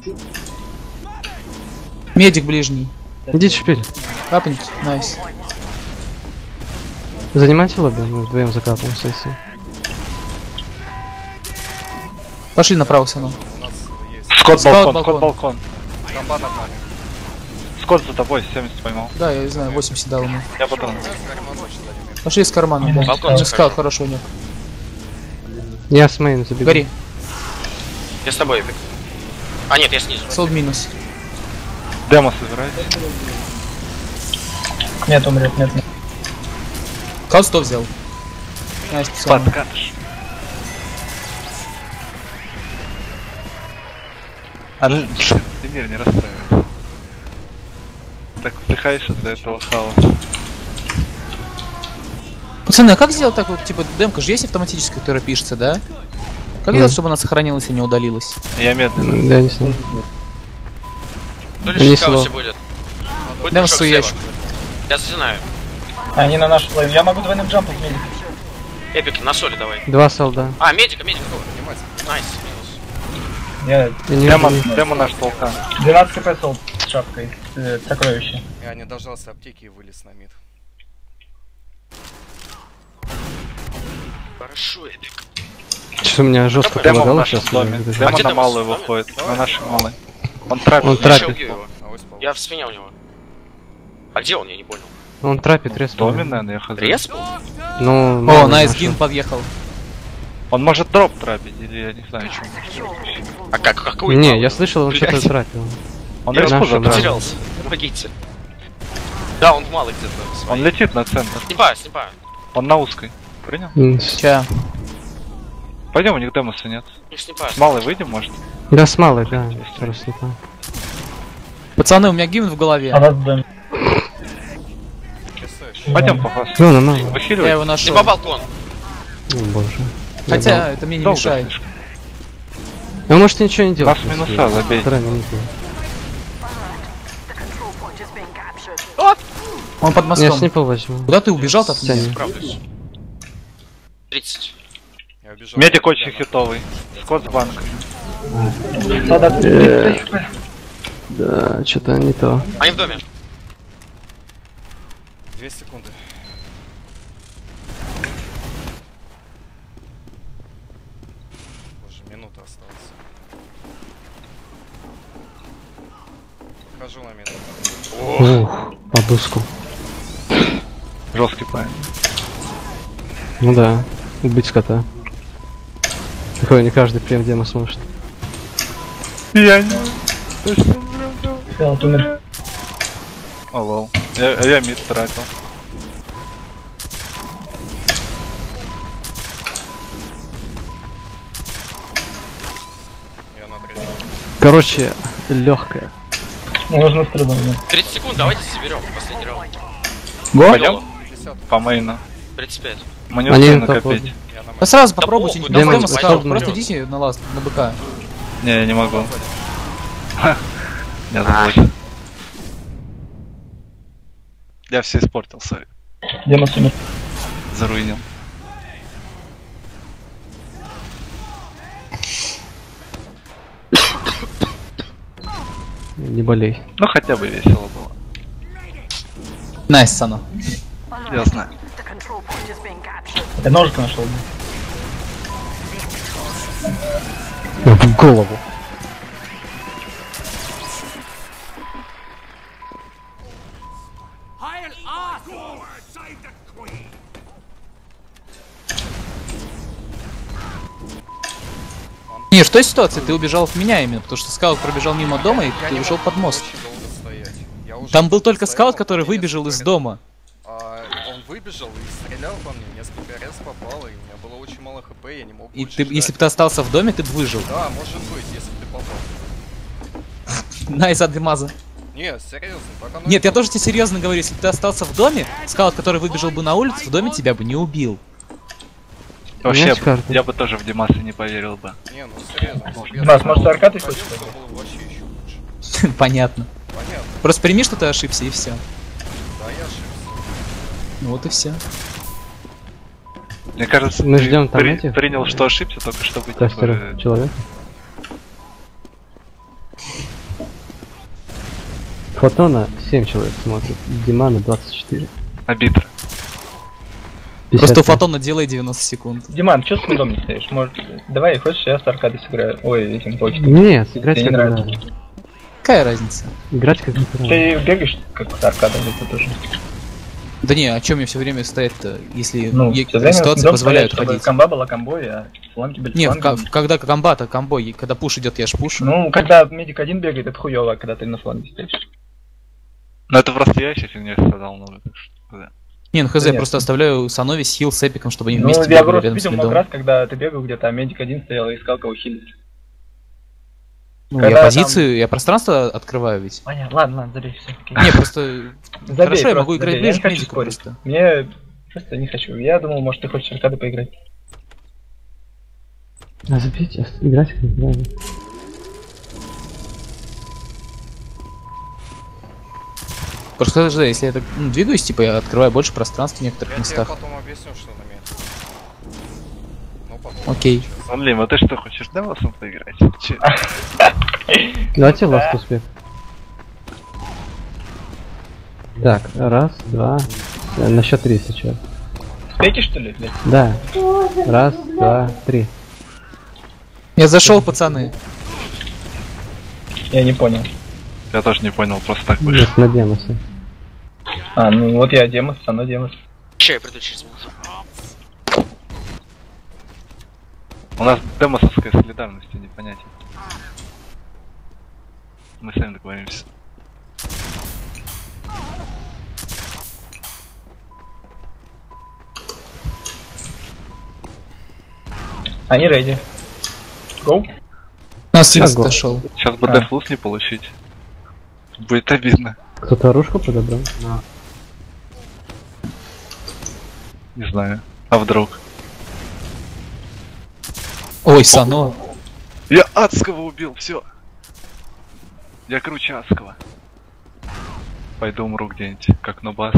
Медик ближний. Идите шпиль. Капнуть. Найс. Занимайте лобби, мы вдвоем закапываем сессию. Пошли направо, Сану. У нас есть. Скотт Скотт балкон, балкон. Скотт балкон. Комбат над нами. Скотт за тобой, 70 поймал. Да, я знаю, 80 дал ему. Я потом. Карма ночь сзади мид. Пошли из кармана. Да. Балкон Не захожу. скаут, хорошо, нет. Я с мейн забегу. Гори. Я с тобой, Эпик. А, нет, я снизу. Солд минус. Демо собирайте. Нет, умрет, нет. Каут 100 взял. Найс, пацаны. Подкатыш. Ты мир не расстраивай. Так вдыхаешь из-за этого хаоса. Пацаны, а как сделать так вот, типа, демка же есть автоматическая, которая пишется, да? Как сделать, чтобы она сохранилась и не удалилась? Я медленно. Да, не знаю. То Не ли шикаусе слов. будет. Будет Дем прыжок свой слева. ящик. Я знаю. Они на нашу лайн. Я могу двойным джампом медик. Эпик, на соли давай. Два солда. А, медика. Найс, минус. Я И не Демо наш толкан. 12 хп солд с шапкой. Сокровище. Я не дождался аптеки и вылез на мид. Хорошо, Эпик. Что-то у меня жестко Демо в помогало нашем сейчас. доме. А Демо где на Демо? малую В доме? выходит. Давай. На нашей малой. Он трапит. Он Я еще трапит. убью его. А ось пол. Я в спине у него. А где он, я не понял. Он трапит, В рез. доме, наверное, я хз. Респл? Ну, О, мало найс, нашел. гин подъехал. Он может дроп трапить, или я не знаю, что. А какой? Не, я слышал, он Блядь. что-то трапил. Он Я респу нашел, забрал. Потерялся. Помогите. Да, он в малый где-то. Он летит на центр. Снимаю. Он на узкой. Принял? Ча. Пойдем, у них демоса нет. Не снимаю. С малой выйдем, может? Да, с малой, да. Просто не понял. Пацаны, у меня гимн в голове. А вас в доме. Пойдем по фасту. Ну, ну. Я Выхиливай. его Ты нашел. по балкон. О, боже. Хотя это мне не Долго мешает. слишком. Ну, может, ничего не делать. Нас минуса, забей. Вторая минута. Он под Я мостом. снипл возьму. Куда ты убежал так? Тяни. Справлюсь. 30. Я убежал. Медик очень хитовый. Скотт с банкой. Солдат. Да, что-то не то. Они в доме. 2 секунды. Боже, минута осталась. Хожу на мид. Ух, подушку. Жесткий парень. Ну да, убить скота. Такое не каждый прям демо сможет. Я не. Фиалт умер. О, лол. Я мид тратил. Я на третьем. Короче, легкая. Можно стрелять. 30 секунд, давайте заберем. Последний раунд. Пойдем 50. по мейну. 35. Мы не Они успеем на накопить. топ. Я на Да мид. сразу попробуйте, похуй, не демон демо способен скаут. Просто делать. идите на ласт, на БК. Не, я не могу. Я забыл. Я все испортил, сори. Демос умер. Заруинил. Не болей. Ну хотя бы весело было. Найс, Сано. Ясно. Я ножик нашел. В голову. Не, что из ситуации? Ты убежал в меня именно, потому что скаут пробежал мимо дома, и Я ты не ушел мог под мост. очень долго стоять. Я уже Там был только стоял, скаут, который мне выбежал из несколько дома. Он выбежал и стрелял по мне, несколько раз попал, и у меня было очень мало хп, я не мог И больше ты, ждать. если бы ты остался в доме, ты бы выжил. Да, может быть, если ты попал. Найс, Адемаза. Не, серьезно, так оно и Нет, я было. тоже тебе серьезно говорю, если бы ты остался в доме, скаут, который выбежал бы на улицу, в доме тебя бы не убил. Вообще, Есть карта? я бы тоже в Димаса не поверил бы. Не, ну серьезно. если бы я Димас, сыграл может, аркадой в хочешь один, то сыграть? было вообще еще лучше. Понятно. Понятно, Просто прими, что ты ошибся, и все. да, я ошибся. Ну вот и все. Мне кажется, Мы ты ждем там этих принял, что ошибся, только чтобы тестеров типа, человека. Фотона 7 человек смотрит, Димана 24. обидно. Просто у 55. Фотона делай 90 секунд. Диман, что с судом не стоишь? Может, давай, хочешь, я с аркадой сыграю? Ой, этим почтом. Нет, играть Тебе как не надо. нравится? Какая разница? Играть как надо. Ты бегаешь, как с аркадой, это тоже. Да не, о чем мне все время стоять-то, если Ну, ей всё время ситуации дом позволяют стоять, чтобы ходить. комба была комбой, а фланги были Не, флангами. когда комбата, комбой, когда пуш идет, я ж пушу. Ну, когда медик один бегает, это хуёво, а когда ты на фланге стоишь. Но это просто я еще фигней страдал много. Так что, да. Не, ну хз, Да нет. просто оставляю Санови с хил с эпиком, чтобы они Ну, вместе я бегали просто рядом с видел много мидом. раз, когда ты бегал где-то, а медик один стоял и искал кого хилить. Ну, когда я там- позицию, я пространство открываю ведь. Понятно, ладно, забей, все. Не, просто Забей, хорошо, я могу просто играть забей, ближе я к не хочу медику спорить. просто. Мне просто не хочу. Я думал, может, ты хочешь аркады поиграть. А забейте, играть как надо. Просто скажи, если я так двигаюсь, типа я открываю больше пространства в некоторых Я тебе местах. потом объясню, что на меня. Ну, потом. Окей. Анлим, а ты что, хочешь Демосом поиграть? Че? Давайте ласт успех. Так, раз, два. На счет 3 сейчас. Спеки, что ли, блядь? Да. Раз, два, 3. Я зашел, пацаны. Я не понял. Я тоже не понял, просто так вышло. Нет, на Демоса. А, ну вот я Демос, оно Демос. Ща я приду через минуту. У нас демосовская солидарность не понятен. Мы сами договоримся. Они рейди. Гоу. У нас Синс Ого. дошел. Сейчас бы А. дефлус не получить. Будет обидно. Кто-то оружку подобрал? Не знаю. А вдруг? Ой, Сано. Я адского убил, все. Я круче адского. Пойду умру где-нибудь, как Нубас.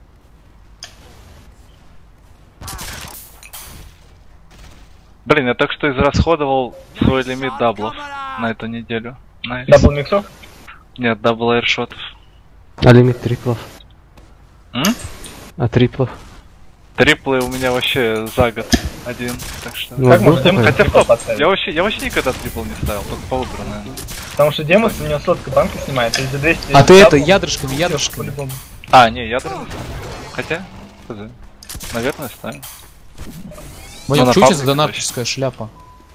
Блин, я так что израсходовал свой лимит даблов на эту неделю. Найс. Дабл миксов? Нет, дабл эйршотов. А лимит триплов? М? А триплов? Триплы у меня вообще за год один, так что... Ну, Как был можно Демос такой? Хотя трипл стоп, поставить? я вообще никогда трипл не ставил, только по утру, наверное. Потому что Демос у него сотка банка снимает, то есть за 200... А ты это, даблов, ядрышками, ядрышками. по-любому. А, не, ядра не ставил. Хотя, хз. Наверное, ставил. Понял, на что у тебя паблике за донатческая шляпа?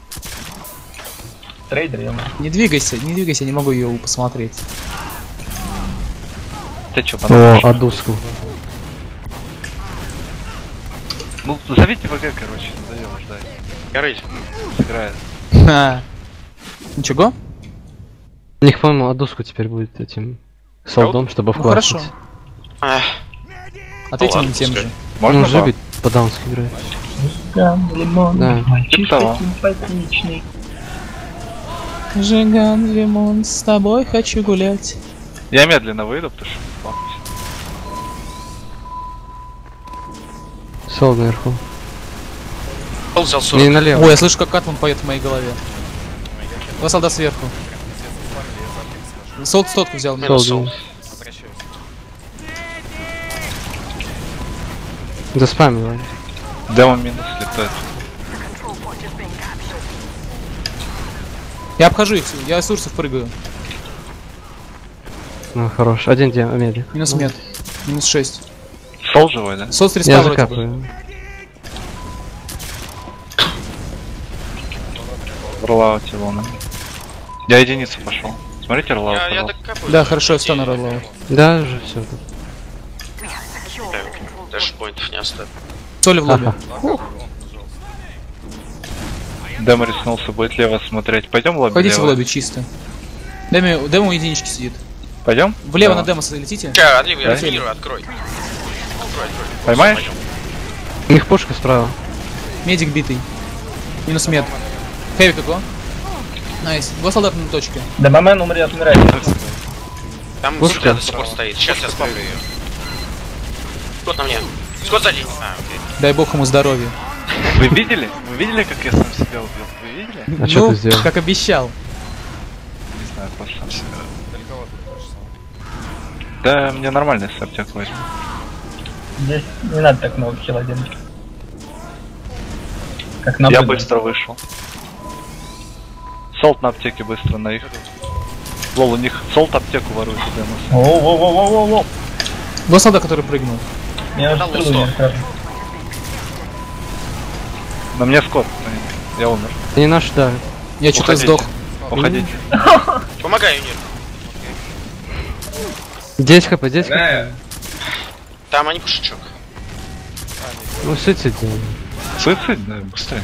Трейдер, ё Не двигайся, не могу ее посмотреть. Ты чё, О, понравилось? Адуску. Ну, зовите ВГ, короче, надоело ждать. Я рейд. Сыграет. Ха. Ничего? У них, по-моему, Адуску теперь будет этим солдом, чтобы Ну вклассить. хорошо. Эх, Ответим ладно, им тем пускай. же. Можно Он же по? любит по-даунски играть. Лимон, Да. мальчишка Типа того. симпатичный. Жиган, лимон, с тобой хочу гулять. Я медленно выйду, потому что... Сол наверху. Пол взял Не 40. налево. Ой, я слышу, как Катман поет в моей голове. Два солдата сверху. Солд стотку взял. Минус Сол, сол. Возвращаюсь. Заспамил. Демо минус летает. Я обхожу их, я с урсов прыгаю. Ну, хорош. Один медик. Минус мед. Минус 6. Сол живой, да? Сол с Я респа вроде бы. закапываю. В роллауте волна. Я единицу пошел. Смотрите роллаут, Я пожалуйста. докапываю. Да, хорошо, я стану роллаут. Да, уже все. Даже поинтов не оставил. Соли в лобби. Ага. Демо риснулся, будет лево смотреть. Пойдем в лобби? Ходите в лево? лобби чисто. Демо у единички сидит. Пойдем? Влево Да. на демо летите. Ча, Андрей, Да? разминирую, открой. Открой. Поймаешь? Пойдем. У них пушка справа. Медик битый. Минус мед. Хэви како? Найс. Два солдата на точке. ДММ умрет, умирает. Там Пушка. Сука до сих пор стоит. Сейчас я спамлю ее. Скот на мне. Скот сзади. А, окей. Дай бог ему здоровья. Вы видели? Вы видели, как я сам себя убил? Вы видели? А что Ну, ты сделал? как обещал. Не знаю, просто сам себя. Далековато то же самое. Да, мне нормальный с аптек возьму. Здесь не надо так много хила делать. Как на Я быдле. быстро вышел. Солт на аптеке быстро на их. Лол, у них солт аптеку ворует у Демоса. Воу-воу-воу-воу-воу. Два солдата, который прыгнул. Меня уже Дал стрелы лусто. не сразу. На мне скот. Я умер. Они наши давят. Я что-то Уходите. сдох. Уходите. Помогаю, нет. 10 хп, 10 хп. Там они пушечок. Ну, суицид. Суицид, да, быстрее.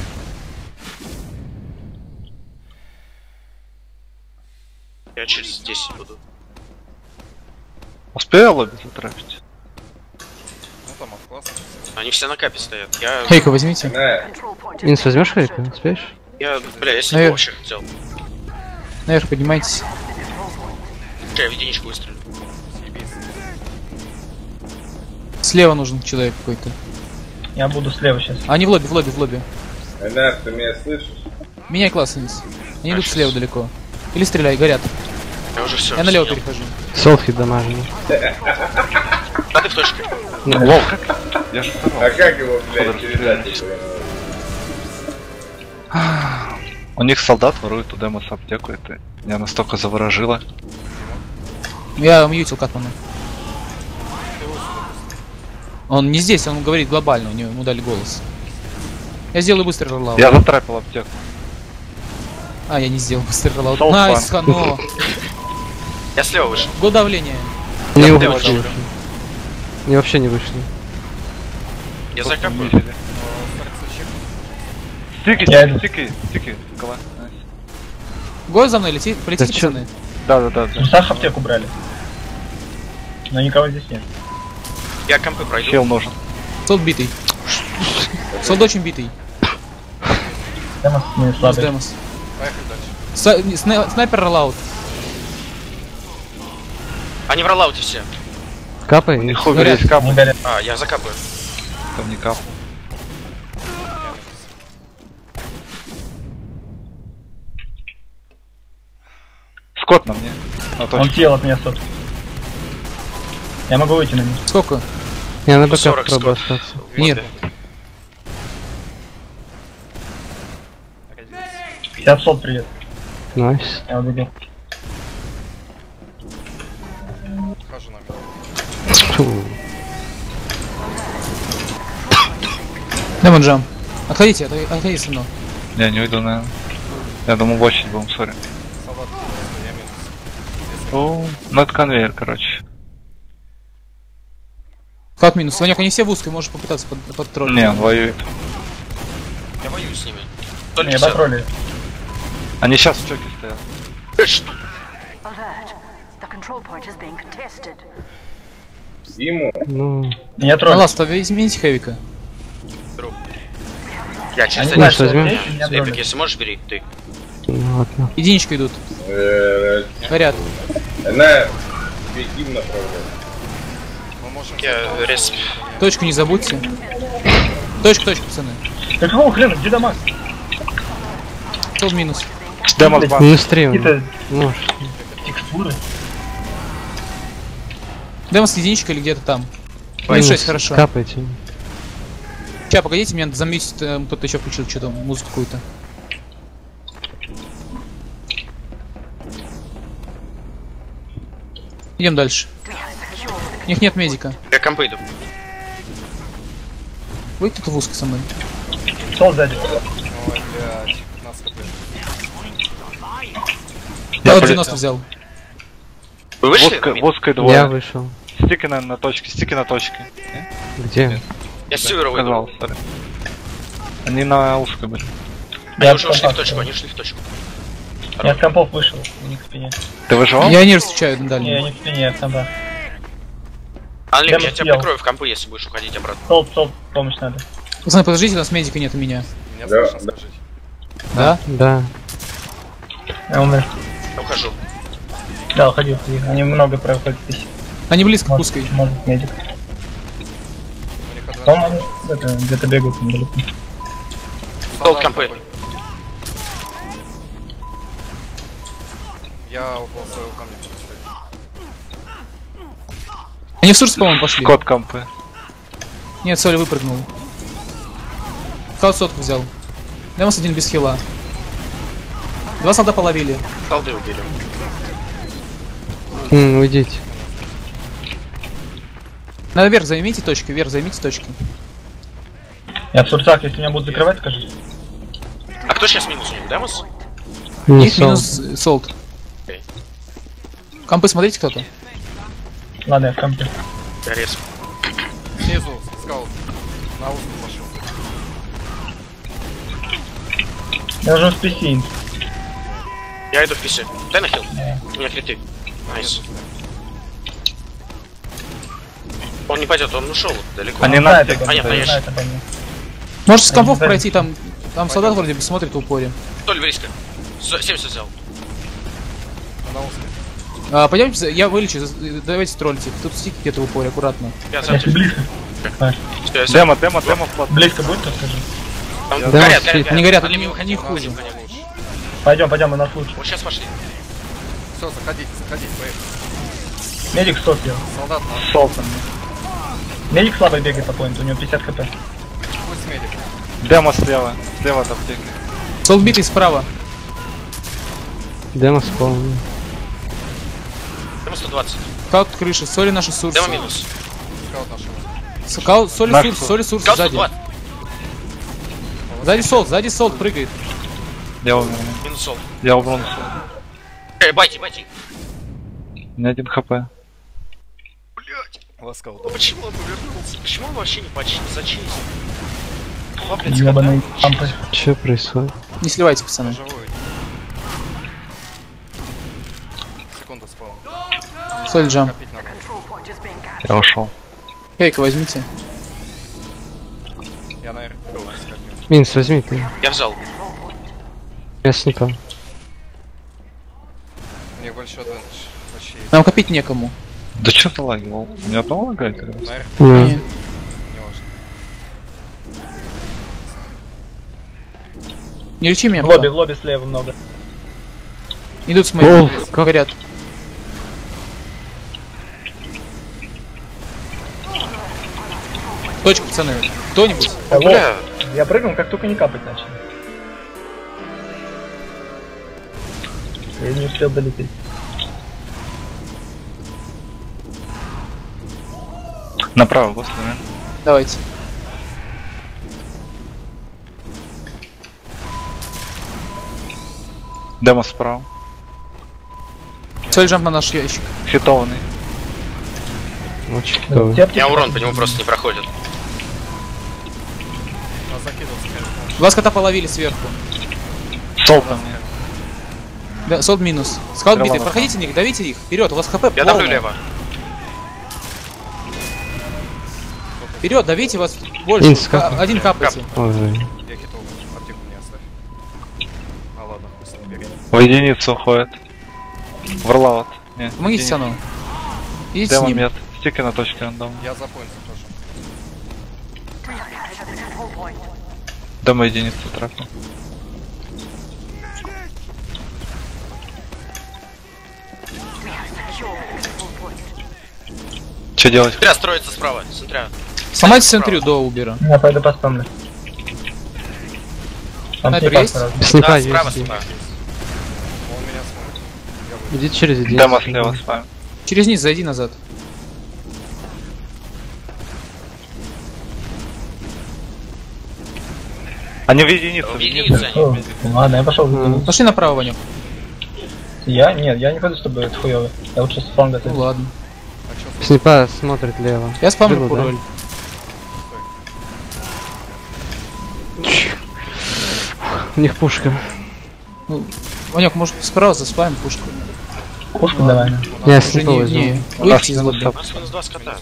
Я через 10 буду. Успею лобби затрафить? Ну там от класса. Они все на капе стоят. Я, Хейка возьмите. Инс возьмешь хейка? Успеешь? бля, я с Наверх. него вообще хотел. Наверх поднимайтесь. Че, я в единичку выстрелю. Слева нужен человек какой-то. Я буду слева сейчас. Они в лобби, в лобби, в лобби. Энар, ты меня слышишь? Меняй класс, Инис. Они идут слева далеко. Или стреляй, горят. Я уже все. Я налево перехожу. Солхит дамажный. А ты в точке. Лол, как? Я же сказал. А как его, блядь, Подожди, передать? У них солдат ворует у Демоса аптеку, это меня настолько заворожило. Я мьютил Катмана. Он не здесь, он говорит глобально, у него ему дали голос. Я сделаю быстрый роллаут. Я затрапил аптеку. А, я не сделал быстрый роллаут. Солфан. Найс, хано. Я слева вышел. Го давление. Не Я вышли. вышел. Не вообще не вышли. Я закапываю. Я Стики, кола. Го за мной летит, полетите, Да чё? пацаны. Да. Саш аптеку брали. Но никого здесь нет. Я компы пройду. Хил нужен. Солд битый. Солд очень битый. Демос не Плюс слабый. Демос. Поехали дальше. Снайпер роллаут. Они в роллауте все. Капай. У них Горят. увер есть кап, Не горят. А, я закапываю. там не кап. Скот на мне. На Он точке. съел от меня сот. Я могу выйти на них. Сколько? Я на БК 40 пробую скот. остаться. Нет. 50 сот привет. Найс. Я убегу. Хожу на меня. Фу. Демон джам. Отходите, отходите со мной. Я не уйду, наверное. Я думал, в очередь будем, сори. Солдат, я минус. Ну, это конвейер, короче. Как минус? Ванек, они все в узкой, можешь попытаться подтроллить. Не, он воюет. Я воюю с ними. Не, Только я все. потроллю. Они сейчас в чоке стоят. Alert. The control point is being contested. Ему. Ну, Я Ну троллю. ладно, измените хэвика. Я через Они Знаешь, один. возьмем? здесь, меня Слепик, троллят. если можешь, бери ты. ну ладно. Единичка идут. Горят. Энар, тебе гимн направляет. Мы можем... Я рез. Точку не забудьте. Точку, пацаны. Да какого хрена, где Дамас? Тот минус. Демос Блядь, 2. Ну, стрим. Какие-то Может. текстуры. Демон с единичкой или где-то там. Минус. Минус 6, хорошо. Капайте. Сейчас, погодите, меня замесить, кто-то еще включил что-то, музыку какую-то. Идем дальше. У них нет медика. Я компы иду. Вы тут в узко со мной. Сол сзади. Ой, блядь, 15 хп. Я вот 90 взял. Вы вышли? Воской Я двое. вышел. Стики на точке, стики на точке. Где? Я с севера выйду. Пожалуйста. Они на ушко были. Они уже ушли в точку, они ушли в точку. Я с компов вышел, у них в спине. Ты выживал? Я не встречаю на Не, дальнем. не в спине, я в компах. Анлим, Прямо я тебя съел. прикрою в компы, если будешь уходить обратно. Сол, помощь надо. Пацаны, подождите, у нас медика нет у меня. Меня Да, слышно, да. скажите. Да? Да. Я умер. Я ухожу. Да, уходи. Они много проходят здесь. Они близко к узкой. Может, медик. У них адвент. По-моему, это, где-то бегают там далеко. Толк компы. Я около своего камня поставил. Они в Сурс, по-моему, пошли. Код компы. Нет, Соли выпрыгнул. Скаут сотку взял. Демос один без хила. 2 солда половили. Солды убили. Уйдите. Надо вверх займите точки, вверх займите точки. Я в сурцах, если меня будут закрывать, скажи. А кто сейчас минус у них? Демос? Не Их сол. минус солд. Окей. Компы смотрите кто-то. Ладно, я в компе. Я резко. Снизу, скаут. На узкую пошел. Я уже в списи. Я иду в писы. Дай на хил. У меня криты. Найс. Он не пойдет, он ушел далеко. Они Он на знает стик обо мне, Понятно, он я знает обо мне. Можете с Они компов сзади. пройти, там солдат вроде бы смотрит в упоре. Толь близко. 70 взял. На узкой. Пойдемте, я вылечу, давайте троллите. Тут стики где-то в упоре, аккуратно. Я Если за. близко. Всё, я взял. Демо вплотную. Близко будет, то скажи. Там Да, горят, свет. Они горят, Анлим, они не выходи, хуже. выходи, выходи. Пойдем, у нас лучше. Вот сейчас пошли. Все, заходите, поехали. Медик 100 съел. Солдат на Сол там. Медик слабо бегает по поинту, у него 50 хп. пусть медик. Демо слева. Слева от аптеки. Солд битый справа. Демо спал. Демо 120. Скаут крыши, соли наши сурсы. Демо минус. Скаут нашел. Скаут, соли Наш сурс, сурс. соли сурс Скаут сзади. 120. Сзади солд прыгает. Я умер. Минус сол. Я убрал. Байте. У меня 1 хп. Ласкаут. Ну почему он повернулся? Почему он вообще не зачистил? Ебаные кампы. Что происходит? Не сливайте, пацаны. Живой. Секунду спал. Соль джам. Копить надо. Control point is being captured. Я ушел. Кейка возьмите. Я на R. Минс, возьми ты. Я взял. Мест не там. У них большой адвент. Вообще есть. Нам копить некому. Да что ты лагивал? У меня одного лагает? На R. Не. Не. Не важно. Не лечи меня, В пока. лобби слева много. Идут с моим. О, как? Горят. Точку, пацаны. Кто-нибудь? Бля. Я прыгнул, как только не капать начал. Я не успел долететь. Направо, после меня. Давайте. Демо справа. Соль джамп на наш ящик. Хитованный. Очень хитово. Я урон по нему просто не проходит. Нас закидывал скорее. Два скота половили сверху. Сол там. Да, солд минус. Скаут битый, Стрела проходите них, давите их. Вперед, у вас хп Я полное. давлю лево. Вперед, давите вас больше. Минус, как? Один капайте. Ой, Я хитал. Аптеку не оставь. А ладно, пусть не бегает. В единицу уходит. Варлаут. Не, Помогите единица. Сану. Идите с Демо ним. мед. Стики на точке рандом. Я за поинт захожу. We have captured the control point. Демо единицу трапил. We have secured the control point. Что делать? Центря строится справа. Центря. Сломайте центрю до Убера. Я пойду поспомню. Там Снайпер типа есть? сразу. Снипа Да, есть. справа, здесь. справа. Он меня смотрит. Иди через единицу. Демо слева с вами. Через низ зайди назад. Они в единицу. В единице они. О, ладно, я пошел в единицу. Пошли направо, Ванек. Я? Нет, я не пойду, чтобы это хуёво. Я лучше с фланга Ну отойду. ладно. А чё, Снипа смотрит лево. Я спамлю Бегу, да? куроль. У них пушка. Ну, Ванек, может справа заспамим пушку? Пушку давай. на. Я Уже снипа не, возьму. не. Выйти из лобби. У нас минус 2 скота.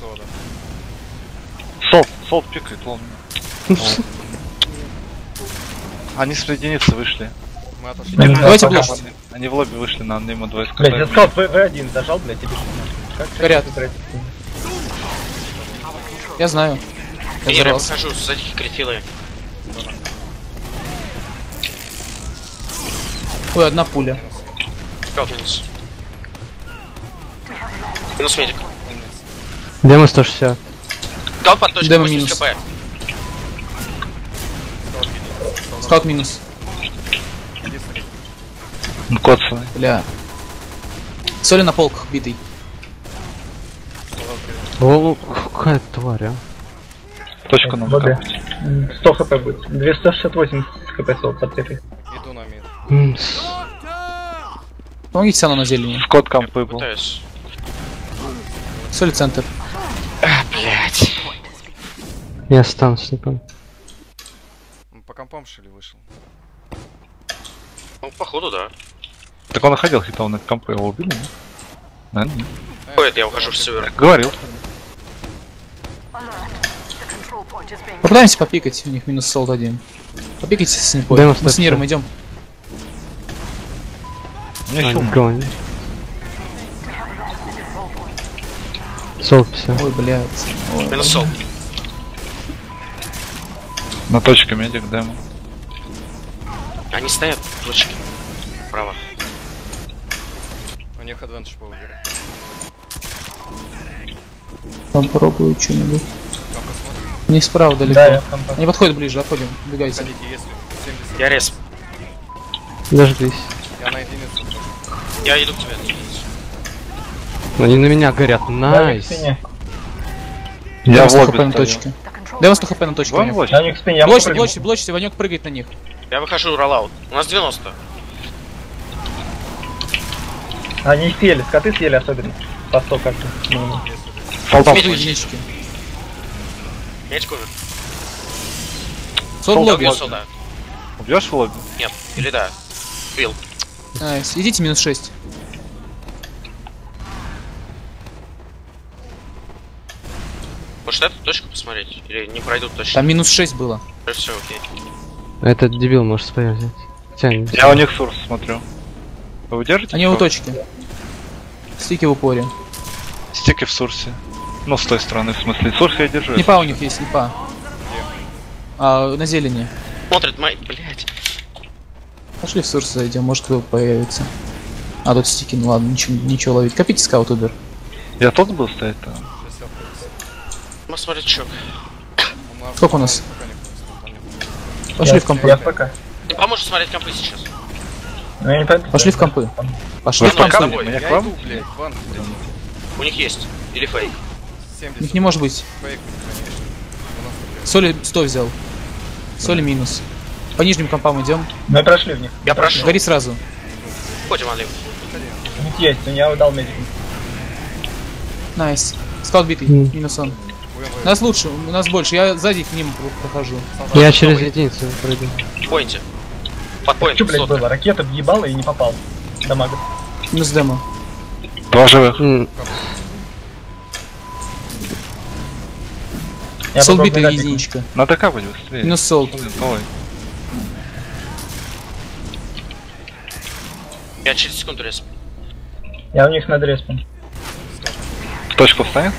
Солд пикает, лом. Они с единицы вышли. мы отошли. Ну, Давайте пока. блочить. Они в лобби вышли на Нейма 2 Блять, я скаут В1 зажал, блять, и бежит. Как Горят. играть? Я знаю. Я Венера, я взорвался. выхожу, сзади критилы. Ой, одна пуля. Скаут минус. Минус медик. Демо 160. Скаут под точкой, Демо 80 минус. кп. Скаут минус. Коцаны. Бля. Соли на полках битый. О, какая тварь, а. Точку нам Лобби. капать. 100 хп будет. 268 хп сол под цепи. Иду на мид. Помогите Сану на зелени. Скот кампы был. Пытаюсь. Соли центр. Блять. Я стану снипом. Он по компам что ли вышел? Ну, походу, да. Так он находил хитов на компы, его убили? нет? Наверное, нет. Ходит, я ухожу в север. Говорил. Alert. The control point is being Попытаемся попикать, у них минус солд один. Попикайте с снипой. Демо Мы с 160. Ниром идем. У меня шум. Гонь. Сол 50. Ой, блядь. Ой, Минус сол. На точке медик демо. Они стоят в точке. Право. У них адвенчер по Уберу. попробую что-нибудь. Компа смотри. Не справа далеко. Да, я в компа. Они подходят ближе, отходим. Бегайте. Ходите, если 70. Я рез. Дождись. Я на единицу. Я иду к тебе. Они на меня горят. Да, в Найс. спине. Я Демо в 100 лобби хп на стою. точке. the control Демо 100 хп на точке. Вам Ванек. лочь? Я у них в спине, я Блочите, могу блочите, блочите, Ванек прыгает на них. Я выхожу роллаут. У нас 90. Они съели, скоты съели особенно. По 100 как-то. Солдат. Медик единички. Медик умер. Солд в лобби. Убил солдат. Убьешь в лобби? Нет. Или да. Убил. Найс. Идите минус 6. Может эту точку посмотреть? Или не пройдут точно? Там минус 6 было. Все, окей. Этот дебил может споя взять. Тянет. Я у них сурс смотрю. Вы удержите? Они у его? точки. Стики в упоре. Стики в сурсе. Ну, с той стороны, в смысле. Сурс я держу. Снипа у них есть, снипа. А, на зелени. Смотрит май... Блять. Пошли в сурс зайдем, может кто появится. А, тут стики, ну ладно, ничего ловить. Копите скаут Убер. Я тот был стоять там. Мы смотрим чё. Сколько у нас? Пошли в компы. Я в ПК. Ты поможешь смотреть компы сейчас. Ну я не пойду. Пошли в компы. Пошли в Ван, с компы. тобой. Меня к Я вам? иду, блядь, ван, блядь. У них есть. Или фейк. 70. Их не может быть. Фейк, конечно. У нас тут, Соли 100 взял. Соли минус. По нижним компам идем. Мы прошли в них. Я прошу. Гори сразу. Ходим, Андрей. У них есть, но я дал медик. Найс. Скаут битый. Минус он. Нас лучше, у нас больше. Я сзади к ним прохожу. Я через единицу пройду. В поинте. Под поинт. Что, блядь, сотка. было? Ракета въебала и не попал. Дамага. Минус демо. Два живых. Я Солд попробую битый дать единичка. Надо капать быстрее. Минус солд. Ой. 5 через секунду рез. икон. Я у них над респом. Точку встанет?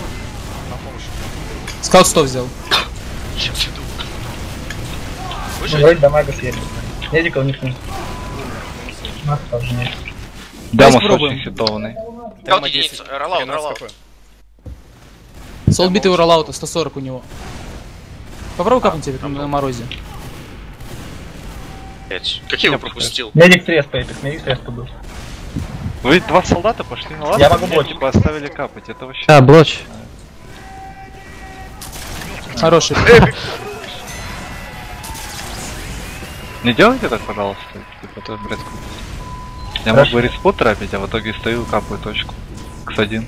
Скаут 100 взял. Сейчас иду. Ну, Выжить? вроде дамага съели. Медика у них нет. Нас тоже нет. Дамус попробуем. очень хитованный. Скаут единица. Роллаут, роллаут. Сол битый у роллаута, 140 у него. Попробуй капнуть тебе на морозе. Блять, как я его пропустил? Медик трест, Пейпик, медик трест побыл. Вы два солдата пошли на ладно? Я могу меня, блочить. типа оставили капать, это вообще... А, блоч. Хороший. Не делайте так, пожалуйста, типа, то бред. Я Хорошо. мог бы респот трапить, а в итоге стою, капаю точку. X1.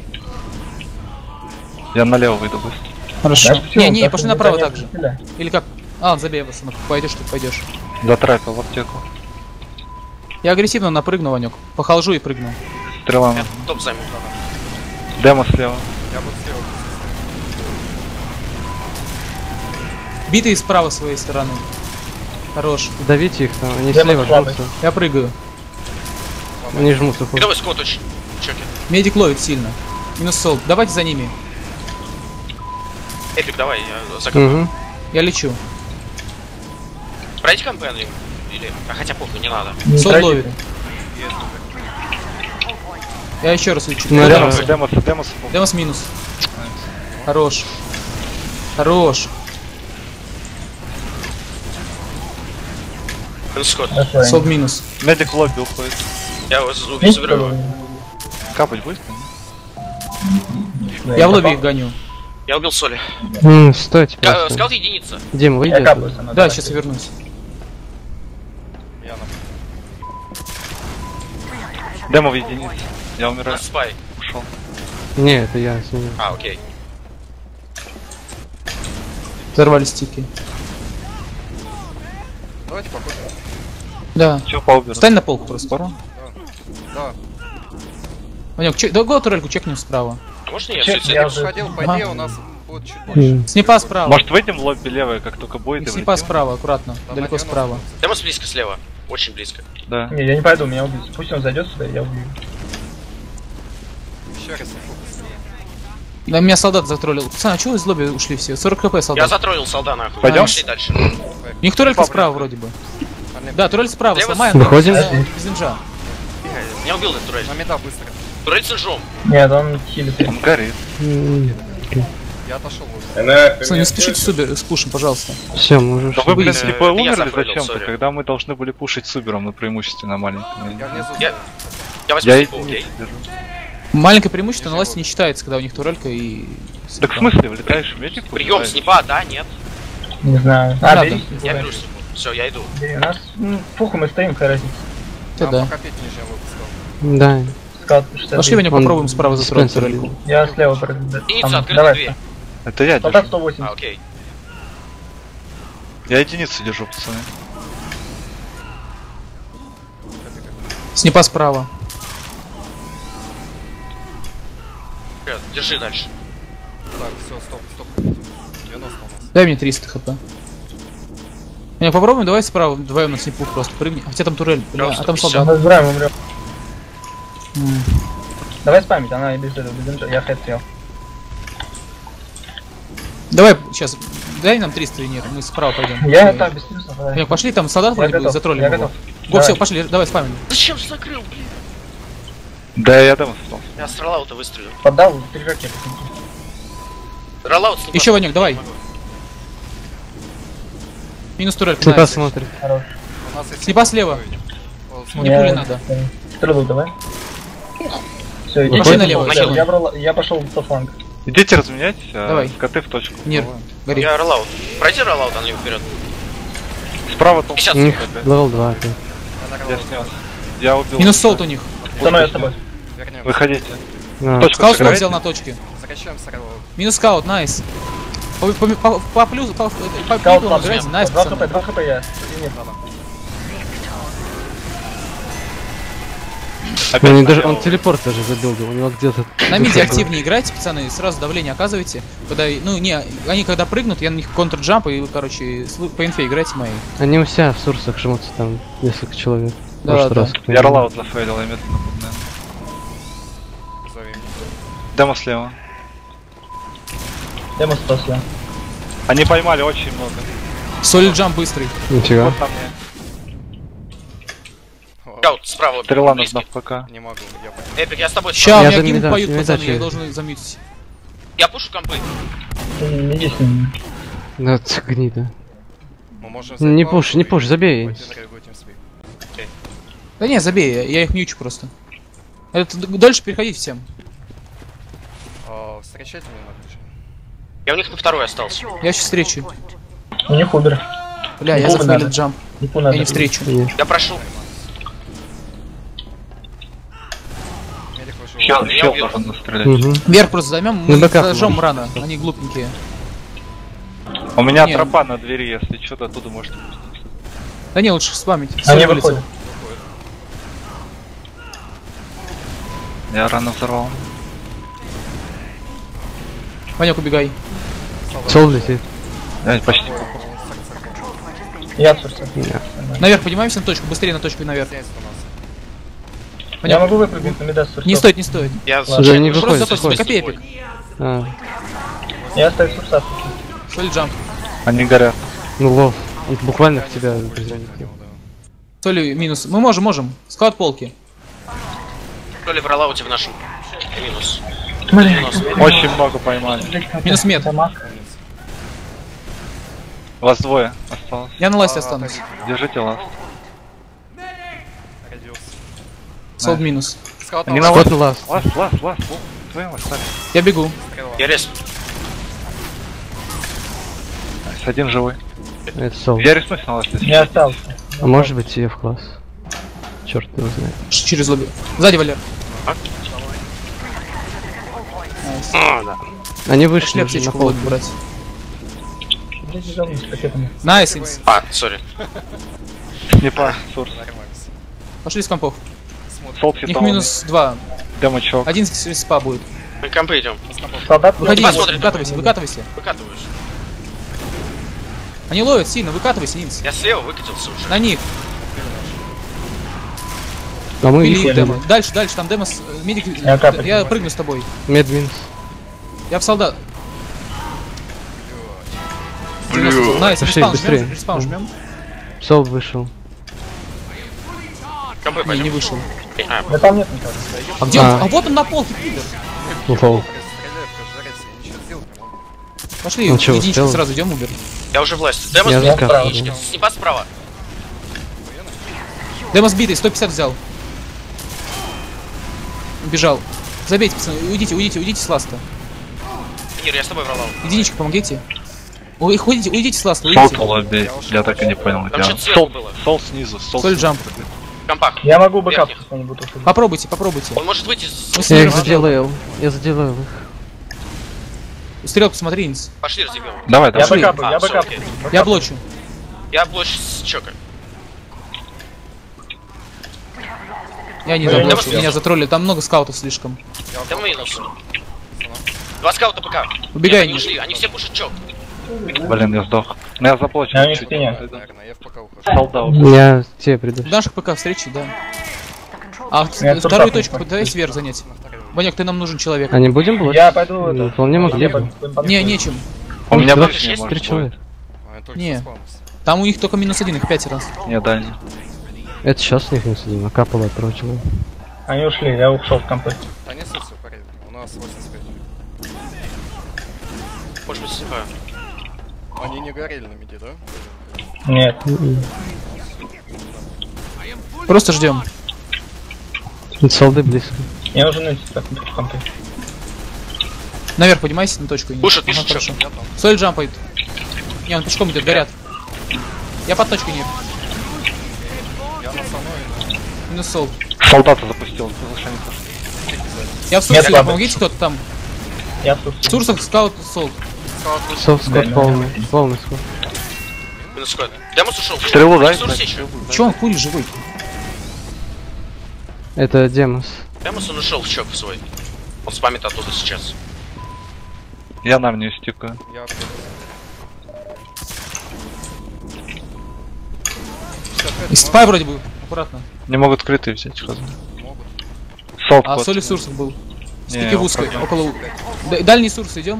Я налево выйду быстро. Хорошо. Да, всё, Не, так пошли не направо занятно, также. стреляй. Или как? А, забей его, сынок. Пойдешь, ты пойдешь. Затрапил в аптеку. Я агрессивно напрыгну, Ванек. Похолжу и прыгну. Стрела на. Я топ займу. Демо слева. Я буду слева. Битый справа с своей стороны. Хорош. Давите их там, они Демо слева слабый. жмутся. Я прыгаю. Они жмутся. хуй. Бедовый скот очень. Чеки. Медик ловит сильно. Минус сол. Давайте за ними. Эпик, давай, я закрою. Угу. Я лечу. Пройди кампен или... А хотя похуй, не надо. Не Сол тратите. ловит. Я еще раз лечу. Ну, Демос, да. Демос, Демос. Демос минус. Хорош. Хорош. Минус скот. Хорошо, Сол минус. Медик в лобби уходит. Я его Медик заберу. побыл. Капать будет? Да, Я в лобби попал. их гоню. Я убил Соли. Стойте просто. Скаут единица. Дим, выйди. Я оттуда. капаю сама. Да, сейчас я вернусь. Я на... Демо в единице. Я умираю. Спай. Ушел. Не, это я с ним. А, окей. Взорвали стики. Давайте походим. Да. Че по уберу? Встань на полку просто. Да. Ванек, да, го турельку чекнем справа. А можно я Чек, все я это? уже- Уходил, по идее, у нас будет чуть больше. М. Снипа справа. Может выйдем в лобби левое, как только будет и Снипа влетим? справа, аккуратно. Там Далеко на 90. справа. Демос близко слева. Очень близко. Да. Не, я не пойду, меня убьют. Пусть он зайдет сюда, я убью. Еще раз. Да, меня солдат затроллил. Пацаны, а чего вы из лобби ушли все? 40 хп Я солдат. затроллил солда нахуй. Пойдем? Пошли дальше. У них турелька справа вроде бы. Да, турель справа, Лево сломай. Выходим? Без инжа. Меня убил этот турель. На меда быстро. Турель с инжом. Нет, он хилит. Он горит. Я отошел уже. НР, ты Пацаны, не меня спешите слышишь? с пушем, пожалуйста. Все, мы уже Да вы, блин, Выйди. типа Я умерли зафейлил, зачем-то, сори. когда мы должны были пушить субером, но преимущественно маленьким. Я внизу. Я возьму Я слепу, окей. держу. Маленькое преимущество на ласте не считается, когда у них турелька и... Так в смысле, влетаешь в медик? Прием убиваешь? снипа, да, нет. Не знаю. Надо. Бери. Я беру снипу. Все, я иду. Бери. У нас, пуху, мы стоим, какая разница. Ты да. Пока петь ниже я выпускал. Да. Скаут 60. Пошли, Ваня, Он попробуем справа затроллить Спенсер турельку. лежит. Я слева прыгну. Единица, Там, открытая давай. дверь. Это я Солдат держу. 180. А, окей. Я единицу держу, пацаны. Снипа справа. Вперед, держи дальше. Так, все, стоп. 90 у нас. Дай мне 300 хп. Не, попробуем, давай справа вдвоем на снипу просто прыгни. Хотя там турель, бля, а там солдат. Мы разбираем, умрем. М. Давай спамить, она и без этого, без инжа. Я хэт съел. Давай, сейчас, дай нам 300 винир, мы справа пойдем. Я так, без плюсов. давай. Ваня, пошли, там солдат Я вроде бы готов, затроллим я его. готов. Го, Давай. все, пошли, давай спамим. Зачем же закрыл, блин? Да, я Демо стал. Я с роллаута выстрелил. Поддал, 3 ракеты. Роллаут снипа. Еще, Ванек, давай. Минус турелька, Снипа найс. смотрит. Хорош. У нас есть Снипа слева. Мне пули надо. Стрелу давай. Все, иди. Пошли налево, Я пошел со фланга. Идите разменяйтесь, а Давай. скоты в точку. Нир, гори. Я роллаут. Пройди роллаут, а не вперед. Справа толп. 50 У них секунд. левел 2 опять. Я снес. Я убил. Минус солт у них. Со мной, я с тобой. Вернем. Выходите. А, Точку Скаут снова сыграйте. взял на точке. Возвращаем сорвал. Минус скаут, найс. По плюсу, по Скаут пику слабый. играйте, найс, 2 пацаны. хп, 2 хп я. Нет. Опять они даже, налево. он телепорт даже забилдил, у него где-то... На миде активнее играйте, пацаны, сразу давление оказывайте. Когда, ну не, они когда прыгнут, я на них контр-джамп и, короче, по инфе играйте мои. Они у себя в сурсах жмутся, там несколько человек. Да, Прошлый да. раз. Я роллаут зафейлил, я медленно напоминаю. Зови. Демо слева. Демо 100 съел. Они поймали очень много. Солид джамп быстрый. Нифига. Вот там мне. Скаут справа. Стрела близкий. нужна в ПК. Не могу, я понял. Эпик, я с тобой. Ща, у Я меня за гимн меда- поют, меда пацаны, я чую. должен замьютить. Я пушу компы. Иди с ним. Да, это гнида. Мы можем Не пуш, не пуш, забей. Да не, забей, я их мьючу просто. Это дольше переходить всем. Встречайте меня на ключе. Я у них на второй остался. Я сейчас встречу. У них убер. Бля, я Губы зафейлил надо. джамп. Нику Я надо. не встречу. Я прошу. Медик вышел. Чел должен настрелять. Угу. Вверх просто займем, мы На БК зажжем можешь. рано, они глупенькие. У меня Не. тропа на двери, если что, до оттуда может спуститься. Да не, лучше спамить. Они Соль вылетел. выходят. Я рано взорвал. Ванек, убегай. Сол летит. Я почти. Я отсутствую. Наверх поднимаемся на точку, быстрее на точку и наверх. Здесь у нас. Я Ванек, могу выпрыгнуть на медас. не стоит, не стоит. Я Уже не Просто выходит, заточься, выходит. копей эпик. А, Я стою сурсат. Соль джамп. Они горят. ну лов. Он буквально в тебя приземлил. Соль минус. Мы можем. Склад полки. То ли в роллауте в нашем. Минус. Очень много поймали. Минус мед. Вас двое осталось. Я на ласте останусь. Держите ласт. Радиус. Солд минус. Скаут Они на на Скот ласт. и ласт. Ласт. Твоим остались. Я бегу. Я рез. Найс, один живой. Это сол. Я рискнусь на ласт. если Не остался. А может быть и в класс. Черт его знает. Через лобби. Сзади, Валер. Да. Они Пошли вышли уже на аптечку в пол. лобби брать. Я бежал с пакетами. Найс, инс. Сори. Не по сурс. Нормально. Пошли с компов. Солд У них хитованный. минус 2. Демочок. Один с спа будет. Мы к компы идем. Солдат. Выходи, Посмотрим. выкатывайся. Выкатываешь. Они ловят сильно, выкатывайся, Инс. Я слева выкатился уже. На них. А мы Или их демо. Дальше, там демо с... Медик... Я капать Я буду. прыгну с тобой. медвинс. Я в солдат. Блю. Найс, Пошли, респаун быстрее. жмем, респаун жмем. Сол вышел. Компы Не, пойдем. не вышел. Да там нет никого. А где он? А. А вот он на полке, пидор. Лов. Стреляю, прожарить, я ничего сделать не могу. Пошли, Ну чё, единичку успел? сразу идем, убер. Я уже власть. Демо Я сбил. за кафедрой. Яички. Снипа справа. Демо сбитый, 150 взял. Убежал. Забейте, пацаны, уйдите с ласта. Ир, я с тобой в роллаут. Единичка, помогите. Ой, уйдите с ласта, Солд уйдите. лобби. Я так и не понял, Там где он. что-то сверху было. Сол снизу. Сол Соль снизу. джамп. В компах. Я могу бэкап Верхних. какой-нибудь уходить. Попробуйте. Он может выйти с... Мы с Я ним их заделал. Я заделал их. Стрелку смотри, Инс. Пошли разъебем. Давай, Я давай. Пошли. бэкапаю, я всё, бэкап. окей. Я блочу. Я блочу с чока. Я не Ну, я не заблочу, успел. меня затроллили, там много скаутов слишком. Демо минус. Два скаута ПК. Убегай, Нет, они Миш. ушли, они все пушат чок. Блин, я сдох. Ну я заблочил. Я у них в чуть. спине. Наверное, я в пока ухожу. Солда убил. Я тебе приду. В наших ПК встречи, да. А Я вторую тут точку так пытаюсь вверх занять. На второй. Ванек, ты нам нужен человек. А не будем блочить? Я пойду Ну, это. вполне могли бы. Не, нечем. У меня Два- больше не есть? может 3 человека. быть. А, я только Не. что спавнился. Там у них только минус один, их 5 раз. Не, дальний. Это сейчас у них не сидим, а капало прочего. Они ушли, я ушел в компы. Да не суть, все в порядке. У нас 85. Может быть, снипаю. Они не горели на миде, да? Нет. Просто ждем. Солды близко. Мне нужно найти в компы. Наверх поднимайся на точку. Инес. Пушат, Ага, пишут хорошо. чок. Я там. Соль джампает. Не, он пешком идет, горят. Я под точкой не. Я на самой. Минус сол. Солдата запустил. Соглашение. Я в Нет, Сурсе, слабый. помогите кто-то там. Я в В Сурсах скаут сол. Сол скот полный. Полный скот. Минус скот. Демос ушел. Стрелу дай. Сурс еще. Че он хули живой? Это Демос. Демос он ушел в чок в свой. Он спамит оттуда сейчас. Я на мне стикаю. Я И спай вроде бы. Аккуратно. Не могут крытые взять. Хз. могут. Солд А кот. соли в Сурсах был. Не, Стики я в узкой, управляю. около... Дальний Сурс идем.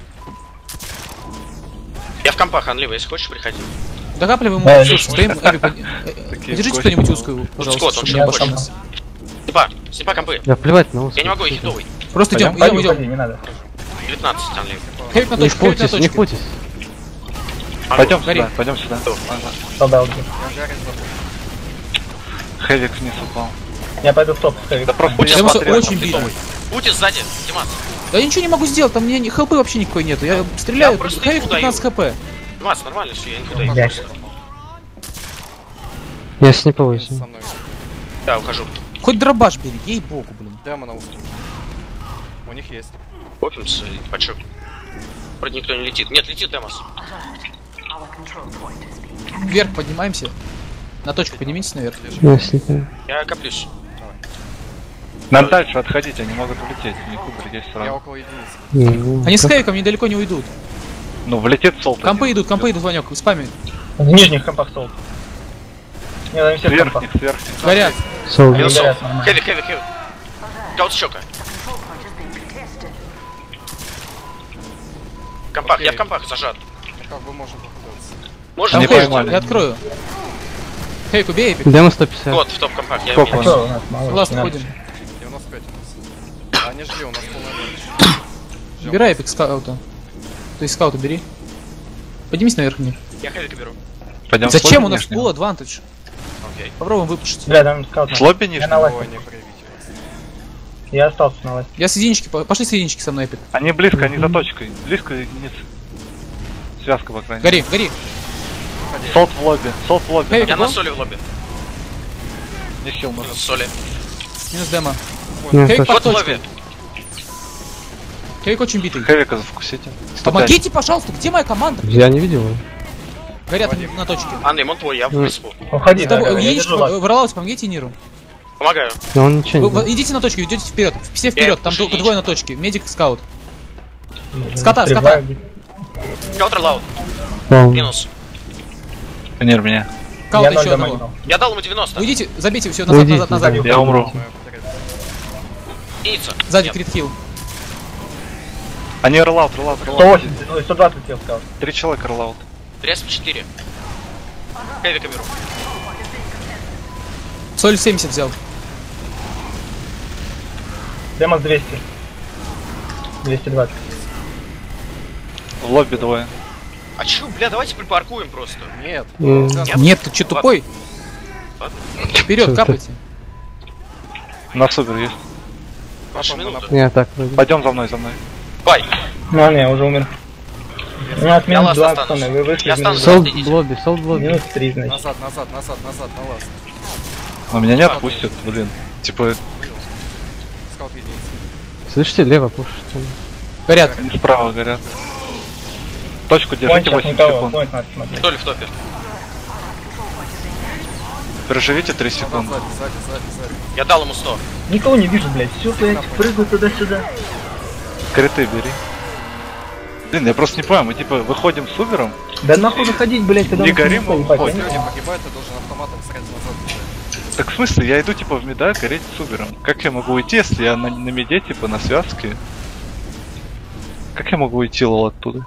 Я в компах, Анлива, если хочешь, приходи. Докапливаем Да, ему я Сурс. вижу. Стоим, Эви, Такие подержите гости. кто-нибудь узкую, пожалуйста, Скотт, он чтобы не что хочет? обошелся. Снипа компы. Да плевать на ус. Я не могу, я хитовый. Просто идем, Пойди, идем. не надо. 19 Stanley. Хэвик на Не точку, хэвик на путись, не точку. путись. Пойдем гори. сюда, пойдем сюда. Солдат. Я жарить забыл. Хэвик вниз упал. Я пойду в топ. Да просто Путис я Демоса смотрел, очень там били. летает. Путис сзади, Димас. Да я ничего не могу сделать, там мне хп вообще никакой нету. Я стреляю, Я просто хэвик их 15 хп. Димас, нормально, что я никуда не Блядь. Я снипаюсь. Со мной. Да, ухожу. Хоть дробаш бери, ей-богу, блин. Демона устал. У них есть. Копимся и почему? Вроде никто не летит. Нет, летит Демос. Our control point is being Вверх поднимаемся. На точку поднимитесь наверх. Я снипаю. Я коплюсь. Нам дальше отходить, они могут улететь. У них кубер есть Я сразу. около единицы. Они с хэвиком недалеко не уйдут. Ну, влетит солд. Компы идут, Ванек, спами. В нижних компах солд. Нет, они все в компах. Сверхних, сверхних. Горят. Солд. Они Минус горят солд. нормально. Хэви. Гаут щека. control point is being contested. Компах, Окей. я в компах зажат. Ну как бы можем попытаться. Можно? Там Не хэвик, поймали. я открою. Хэвик, убей эпик. Демо 150. Год в топ-компах. Я Сколько? А что у нас мало? Классно, Не надо. ходим. 95 у нас. А не жди, у нас полная дочь. Убирай эпик скаута. То есть скаута бери. Поднимись наверх мне. Я хэвика беру. Пойдем в Зачем? лобби У нас нижнего. full advantage. Окей. Попробуем выпушить. Бля, там скаут. В лобби Я на нижнего. ласе. Ой, не проявите вас. Я остался на ласе. Я с единички, пошли с единички со мной эпик. Они близко, они за точкой. Близко единицы. Связка, по крайней мере. Гори. Солд в лобби, солд в лобби. Хэвик, Я на го. соли в лобби. Не хил может. Минус соли. Минус демо. Не, Хэвик точно. под Год в точкой. лобби. Хэвик очень битый. Хэвика зафокусите. 105. Помогите, пожалуйста, где моя команда? Я не видел его. Горят на точке. Андрей, он твой, я в лесу. Уходи, Это да, я единичку, держу ласе. в Роллауте помогите Ниру. Помогаю. Но он ничего не Вы делает. идите на точку, идете вперед. Все вперед, там пушу только двое на точке. Медик, скаут. Скота, Скота. Каутер лаут. Вау. Минус. Тренер меня. Скаута Я еще 0 одного. дамагнул. Я дал ему 90. Уйдите, забейте все назад, Уйдите, назад. Я умру. Мою подряд. Единица. Сзади Нет. крит хил. Они роллаут. 180, ой, 120 сел скаут. 3 человека роллаут. Респ 4. Хэвика беру. Соль 70 взял. Демос 200. 220. В лобби двое. А чё, бля, давайте припаркуем просто. Нет. М. Нет, ты че тупой? Ладно. Вперед, Что капайте. На супер есть. Ваша Папа, минута. Не, так вроде. Пойдем за мной, за мной. Бай. Ну, не, уже умер. У нас Я минус ласт 2, останусь. пацаны, вы вышли Я в минус останусь. 2. Солд в лобби, солд в лобби. Минус 3, значит. Назад, на ласт. Но меня не отпустят, блин. Типа, Скаут единица. Слышите, лево пушите. Горят. они справа горят. Точку Поинт держите сейчас 8 никого, секунд. поинт надо смотреть. Кто ли в топе? Переживите 3 Солдат секунды. сзади. Я дал ему 100. Никого не вижу, блядь. Все, блядь, прыгаю туда-сюда. Криты бери. Блин, я просто не понимаю, мы типа выходим с Убером, Да нахуй заходить, блядь, когда Не мы горим, смысла он ебать, уходит. я не Люди знаю. погибают, ты должен автоматом срать назад бежать. так в смысле, я иду типа в меда гореть с Убером. Как я могу уйти, если я на меде, типа на связке? Как я могу уйти, лол, оттуда?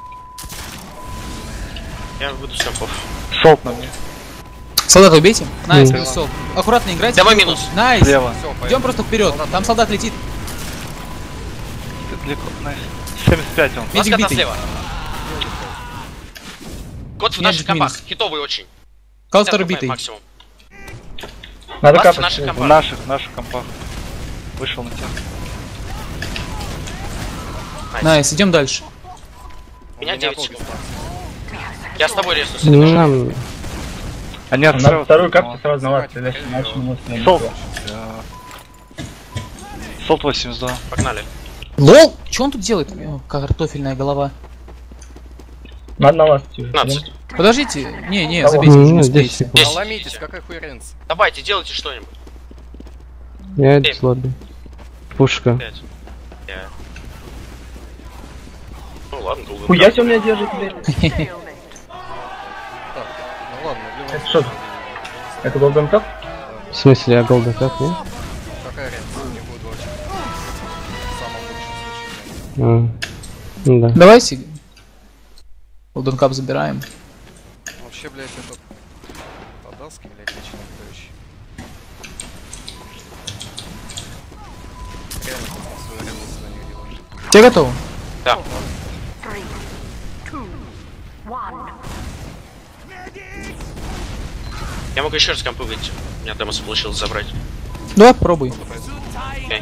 Я выйду с компов. Солд на мне. Солдата убейте. Найс, Мгм. плюс солд. Аккуратно играйте. Давай минус. Найс. Слева. Все, Идем просто вперед. Там солдат летит. Ты далеко, найс. 75 он. У нас Медик кота битый. слева. Кот в Медик наших компах. минус. Хитовый очень. Каустер 50 битый. максимум. Надо Ласт в капать. наших В компах. наших компах. Вышел на тебя. Найс, идем дальше. Меня 9 долго секунд. осталось. Я с тобой резну. Ну, нам... Они Надо отстраиваются. вторую капку сразу на вас, иначе минус не Солд. будет. Солд 82. Погнали. Лол! Че он тут делает? О, картофельная голова. Надо на вас идти. 15. Подождите. Не, Кого? забейте, уже не Не, успеете. 10 секунд. 10. Наломитесь, какая хуйренца. Давайте, делайте что-нибудь. Я иду с лобби. Пушка. 5. Я... Ну ладно, долго. Хуя себе меня держит, блядь. Stalemate. Так, ну ладно, в любом Это что? случае. Это Golden Cup? В смысле, я голда как, не? Какая разница, не буду очень. В самом лучшем случае. Ну да. Давайте. Golden Cup забираем. Вообще, блядь, этот... Подалский, блядь, лично стоящий. Реально просто свою революцию на них делаешь. Все готовы? Да. 3, 2, 1. Я могу еще раз компы выйти. У меня Демос получилось забрать. Давай попробуй. Окей.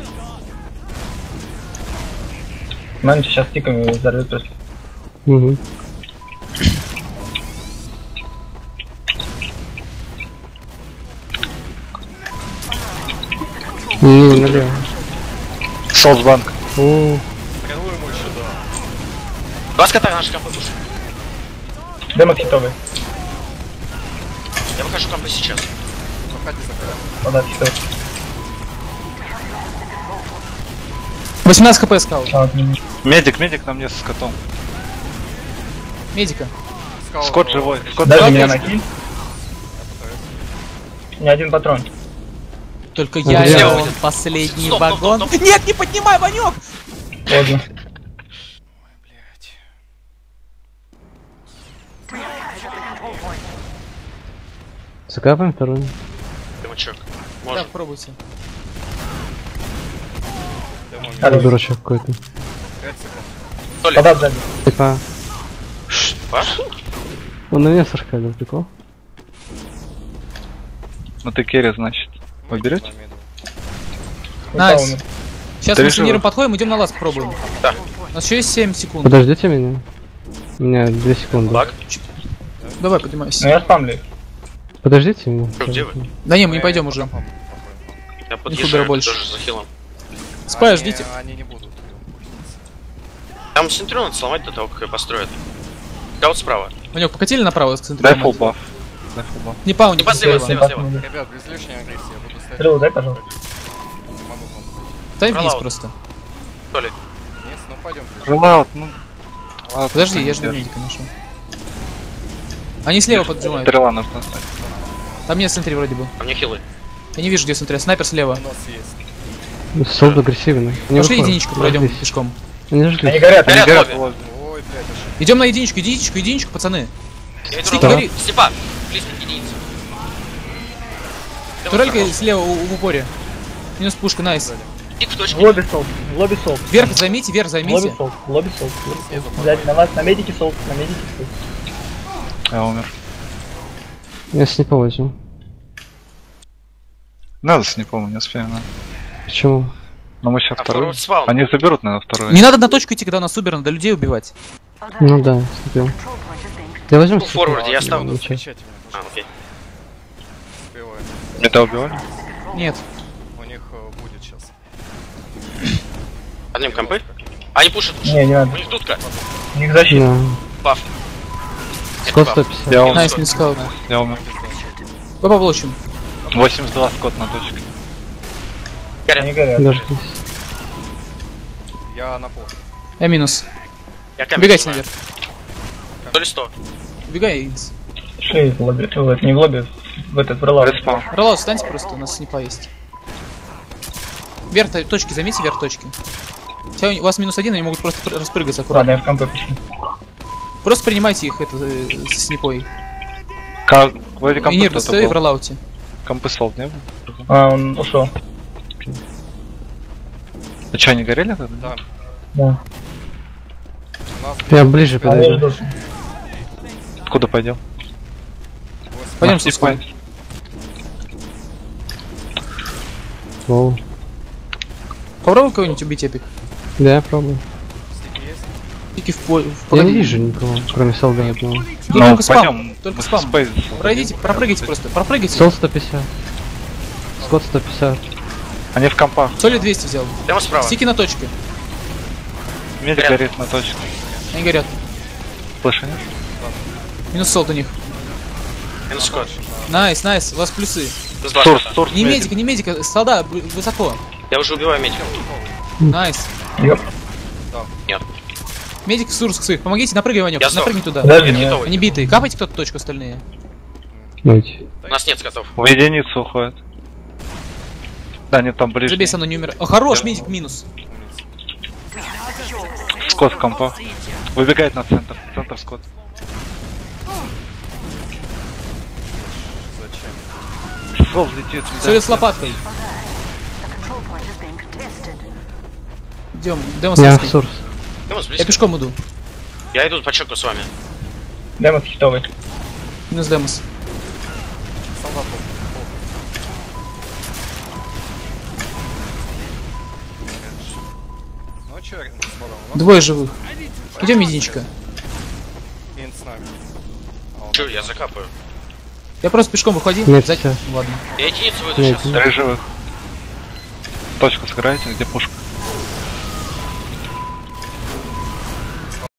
Мэн сейчас тиками взорвет просто. Угу. Не, налево. Солсбанк. О, Хрену ему еще, да. Два скота наши компы пушат. Демок хитовый. Я выхожу компы сейчас. Заходи, заходи. Вода хитовый. 18 хп скаут. Медик на мне с котом. Медика. Скаут, Скот живой. Скот Даже живой. меня накинь. Ни один патрон. Только Ну, я где сделал он? последний Стоп, вагон. стоп, стоп. Нет, не поднимай, Ванек! Поздно. Блять. закапаем второй. Демочок. Да, Можно. попробуйте. Хорош. Дурачок какой-то. 5 секунд. Толи. Вода сзади. Типа, Ваш? он на меня саркадил, прикол. Ну ты керри, значит. Вы берете? Найс. Упал он. Сейчас Ты мы с решила? Ниром подходим, идем на ласк пробуем. Да. У нас еще есть 7 секунд. Подождите меня. У меня 2 секунды. Лак. Давай, Ну поднимайся. я спамлю их. Подождите меня. Чё, где вы? Да не, мы не пойдем уже. Я Фудера подъезжаю больше. тоже за хилом. Спай, ждите. Они не будут. Там Центурион надо сломать до того, как ее построят. Скаут справа. Ванек, покатили направо с Дай центра. фулл баф. Дай фулл баф. Не пауни, Не слева, слева. слева. Ребят, без лишней агрессии я буду ставить. Стрелу дай, пожалуйста. Не могу вам. Дай вниз Пролаут. просто. Толи. Нет, ну пойдем. Релаут, ну. ладно, Подожди, я же держи. медика нашел. Они слева поджимают. Стрела нужна. Там нет центри вроде бы. А мне хилы. Я не вижу, где центри. Снайпер слева. У нас есть. Солд агрессивный. Они Пошли выходят. единичку пройдем Подождите. пешком. Они Они жгли. горят. Горят Горят лобби. в лобби. Ой, блядь, аж. Идем на единичку, пацаны. Я иду Стик на гори. Степа. Близко к единице. Турелька слева в упоре. Минус пушка, найс. Стик в В точке. лобби солд. В лобби солд. Вверх займите, вверх В лобби займите. солд. В лобби солд. Сзади на вас. На медике солд. На медике солд. Я умер. Я с не повозил. Надо с не помню, не успеем. Да. Почему? Но мы сейчас А вторую. второй спаун. Они заберут, наверное, вторую. Не надо на точку идти, когда у нас супер, надо людей убивать. Ну да, слепил. Я возьму В форварде я ставлю. Ничего. Кричать меня, А, окей. успеваю. Это убивали? Нет. У них будет сейчас. Одним компы. Они пушат уже. Не, не надо. У них дудка. У них защита. Да. Баф. Скот Это баф. 150. Я умер. Найс, минус скаут. Я умер. Папа получим. 82 скот на точке. Они горят. Дождись. Я на пол. Я минус. Я камень Убегайте снимаю. наверх. То ли 100. Убегай, Инс. Шли в лобби. Не в лобби. В этот, в релау. Респаун. Роллаут, встаньте просто, у нас снипа есть. Вверх точки, заметьте вверх точки. Хотя у вас минус 1, они могут просто распрыгаться Ладно, аккуратно. я в компе пошли. Просто принимайте их это с снипой. Вроде И компы Нир, кто-то стой в был. роллауте. Компы солд не был? А, он ушел. А что, они горели тогда? Да. Да. У нас Я ближе А я подойду. жду. Куда пойдем? Пойдем На с Луском. Стипай. Воу. Попробуй кого-нибудь убить эпик. Да, я пробую. стики есть. Пики в поле. Я не вижу никого, кроме солда одного. Тут только спам. Только спам. Спейс. Пройдите, пропрыгайте просто. Пропрыгайте. Солд 150. Скот 150. Они в компах. Соли 200 взял. Прямо справа. Стики на точке. Медик горит на точке. Они горят. Слышишь? Минус солд у них. Минус скот. Найс, найс, у вас плюсы. Минус 2. Турс, Не медика, не медика, солда, высоко. Я уже убиваю медика. Найс. Ёп. Нет. Медик Сурск своих, помогите, напрыгай, Ванек, Я сдох. напрыгни туда. Подожди, Нет, не. готовый. Они битые, капайте кто-то точку остальные. Давайте. У нас нет скотов. В единицу уходит. Да, нет, там ближе. Забей со мной номер. О, хорош, медик минус. Скот в компах. Выбегает на центр. Центр скот. Зачем? Сол летит. Соли с лопаткой. The control point is being contested. Идем, Демос Я Луской. в сурс. Демос Я близко. пешком иду. Я иду по чеку с вами. Демос хитовый. Минус Демос. Солдат был. Ну чё, господа, у нас Двое живых. Идем единичка. Инт с нами. А он Чё, я закапаю. Я просто пешком выходил. Нет, Сзади- сейчас. Ладно. Я единицу выйду Нет, сейчас. нет. Три живых. Точку сыграйте, где пушка.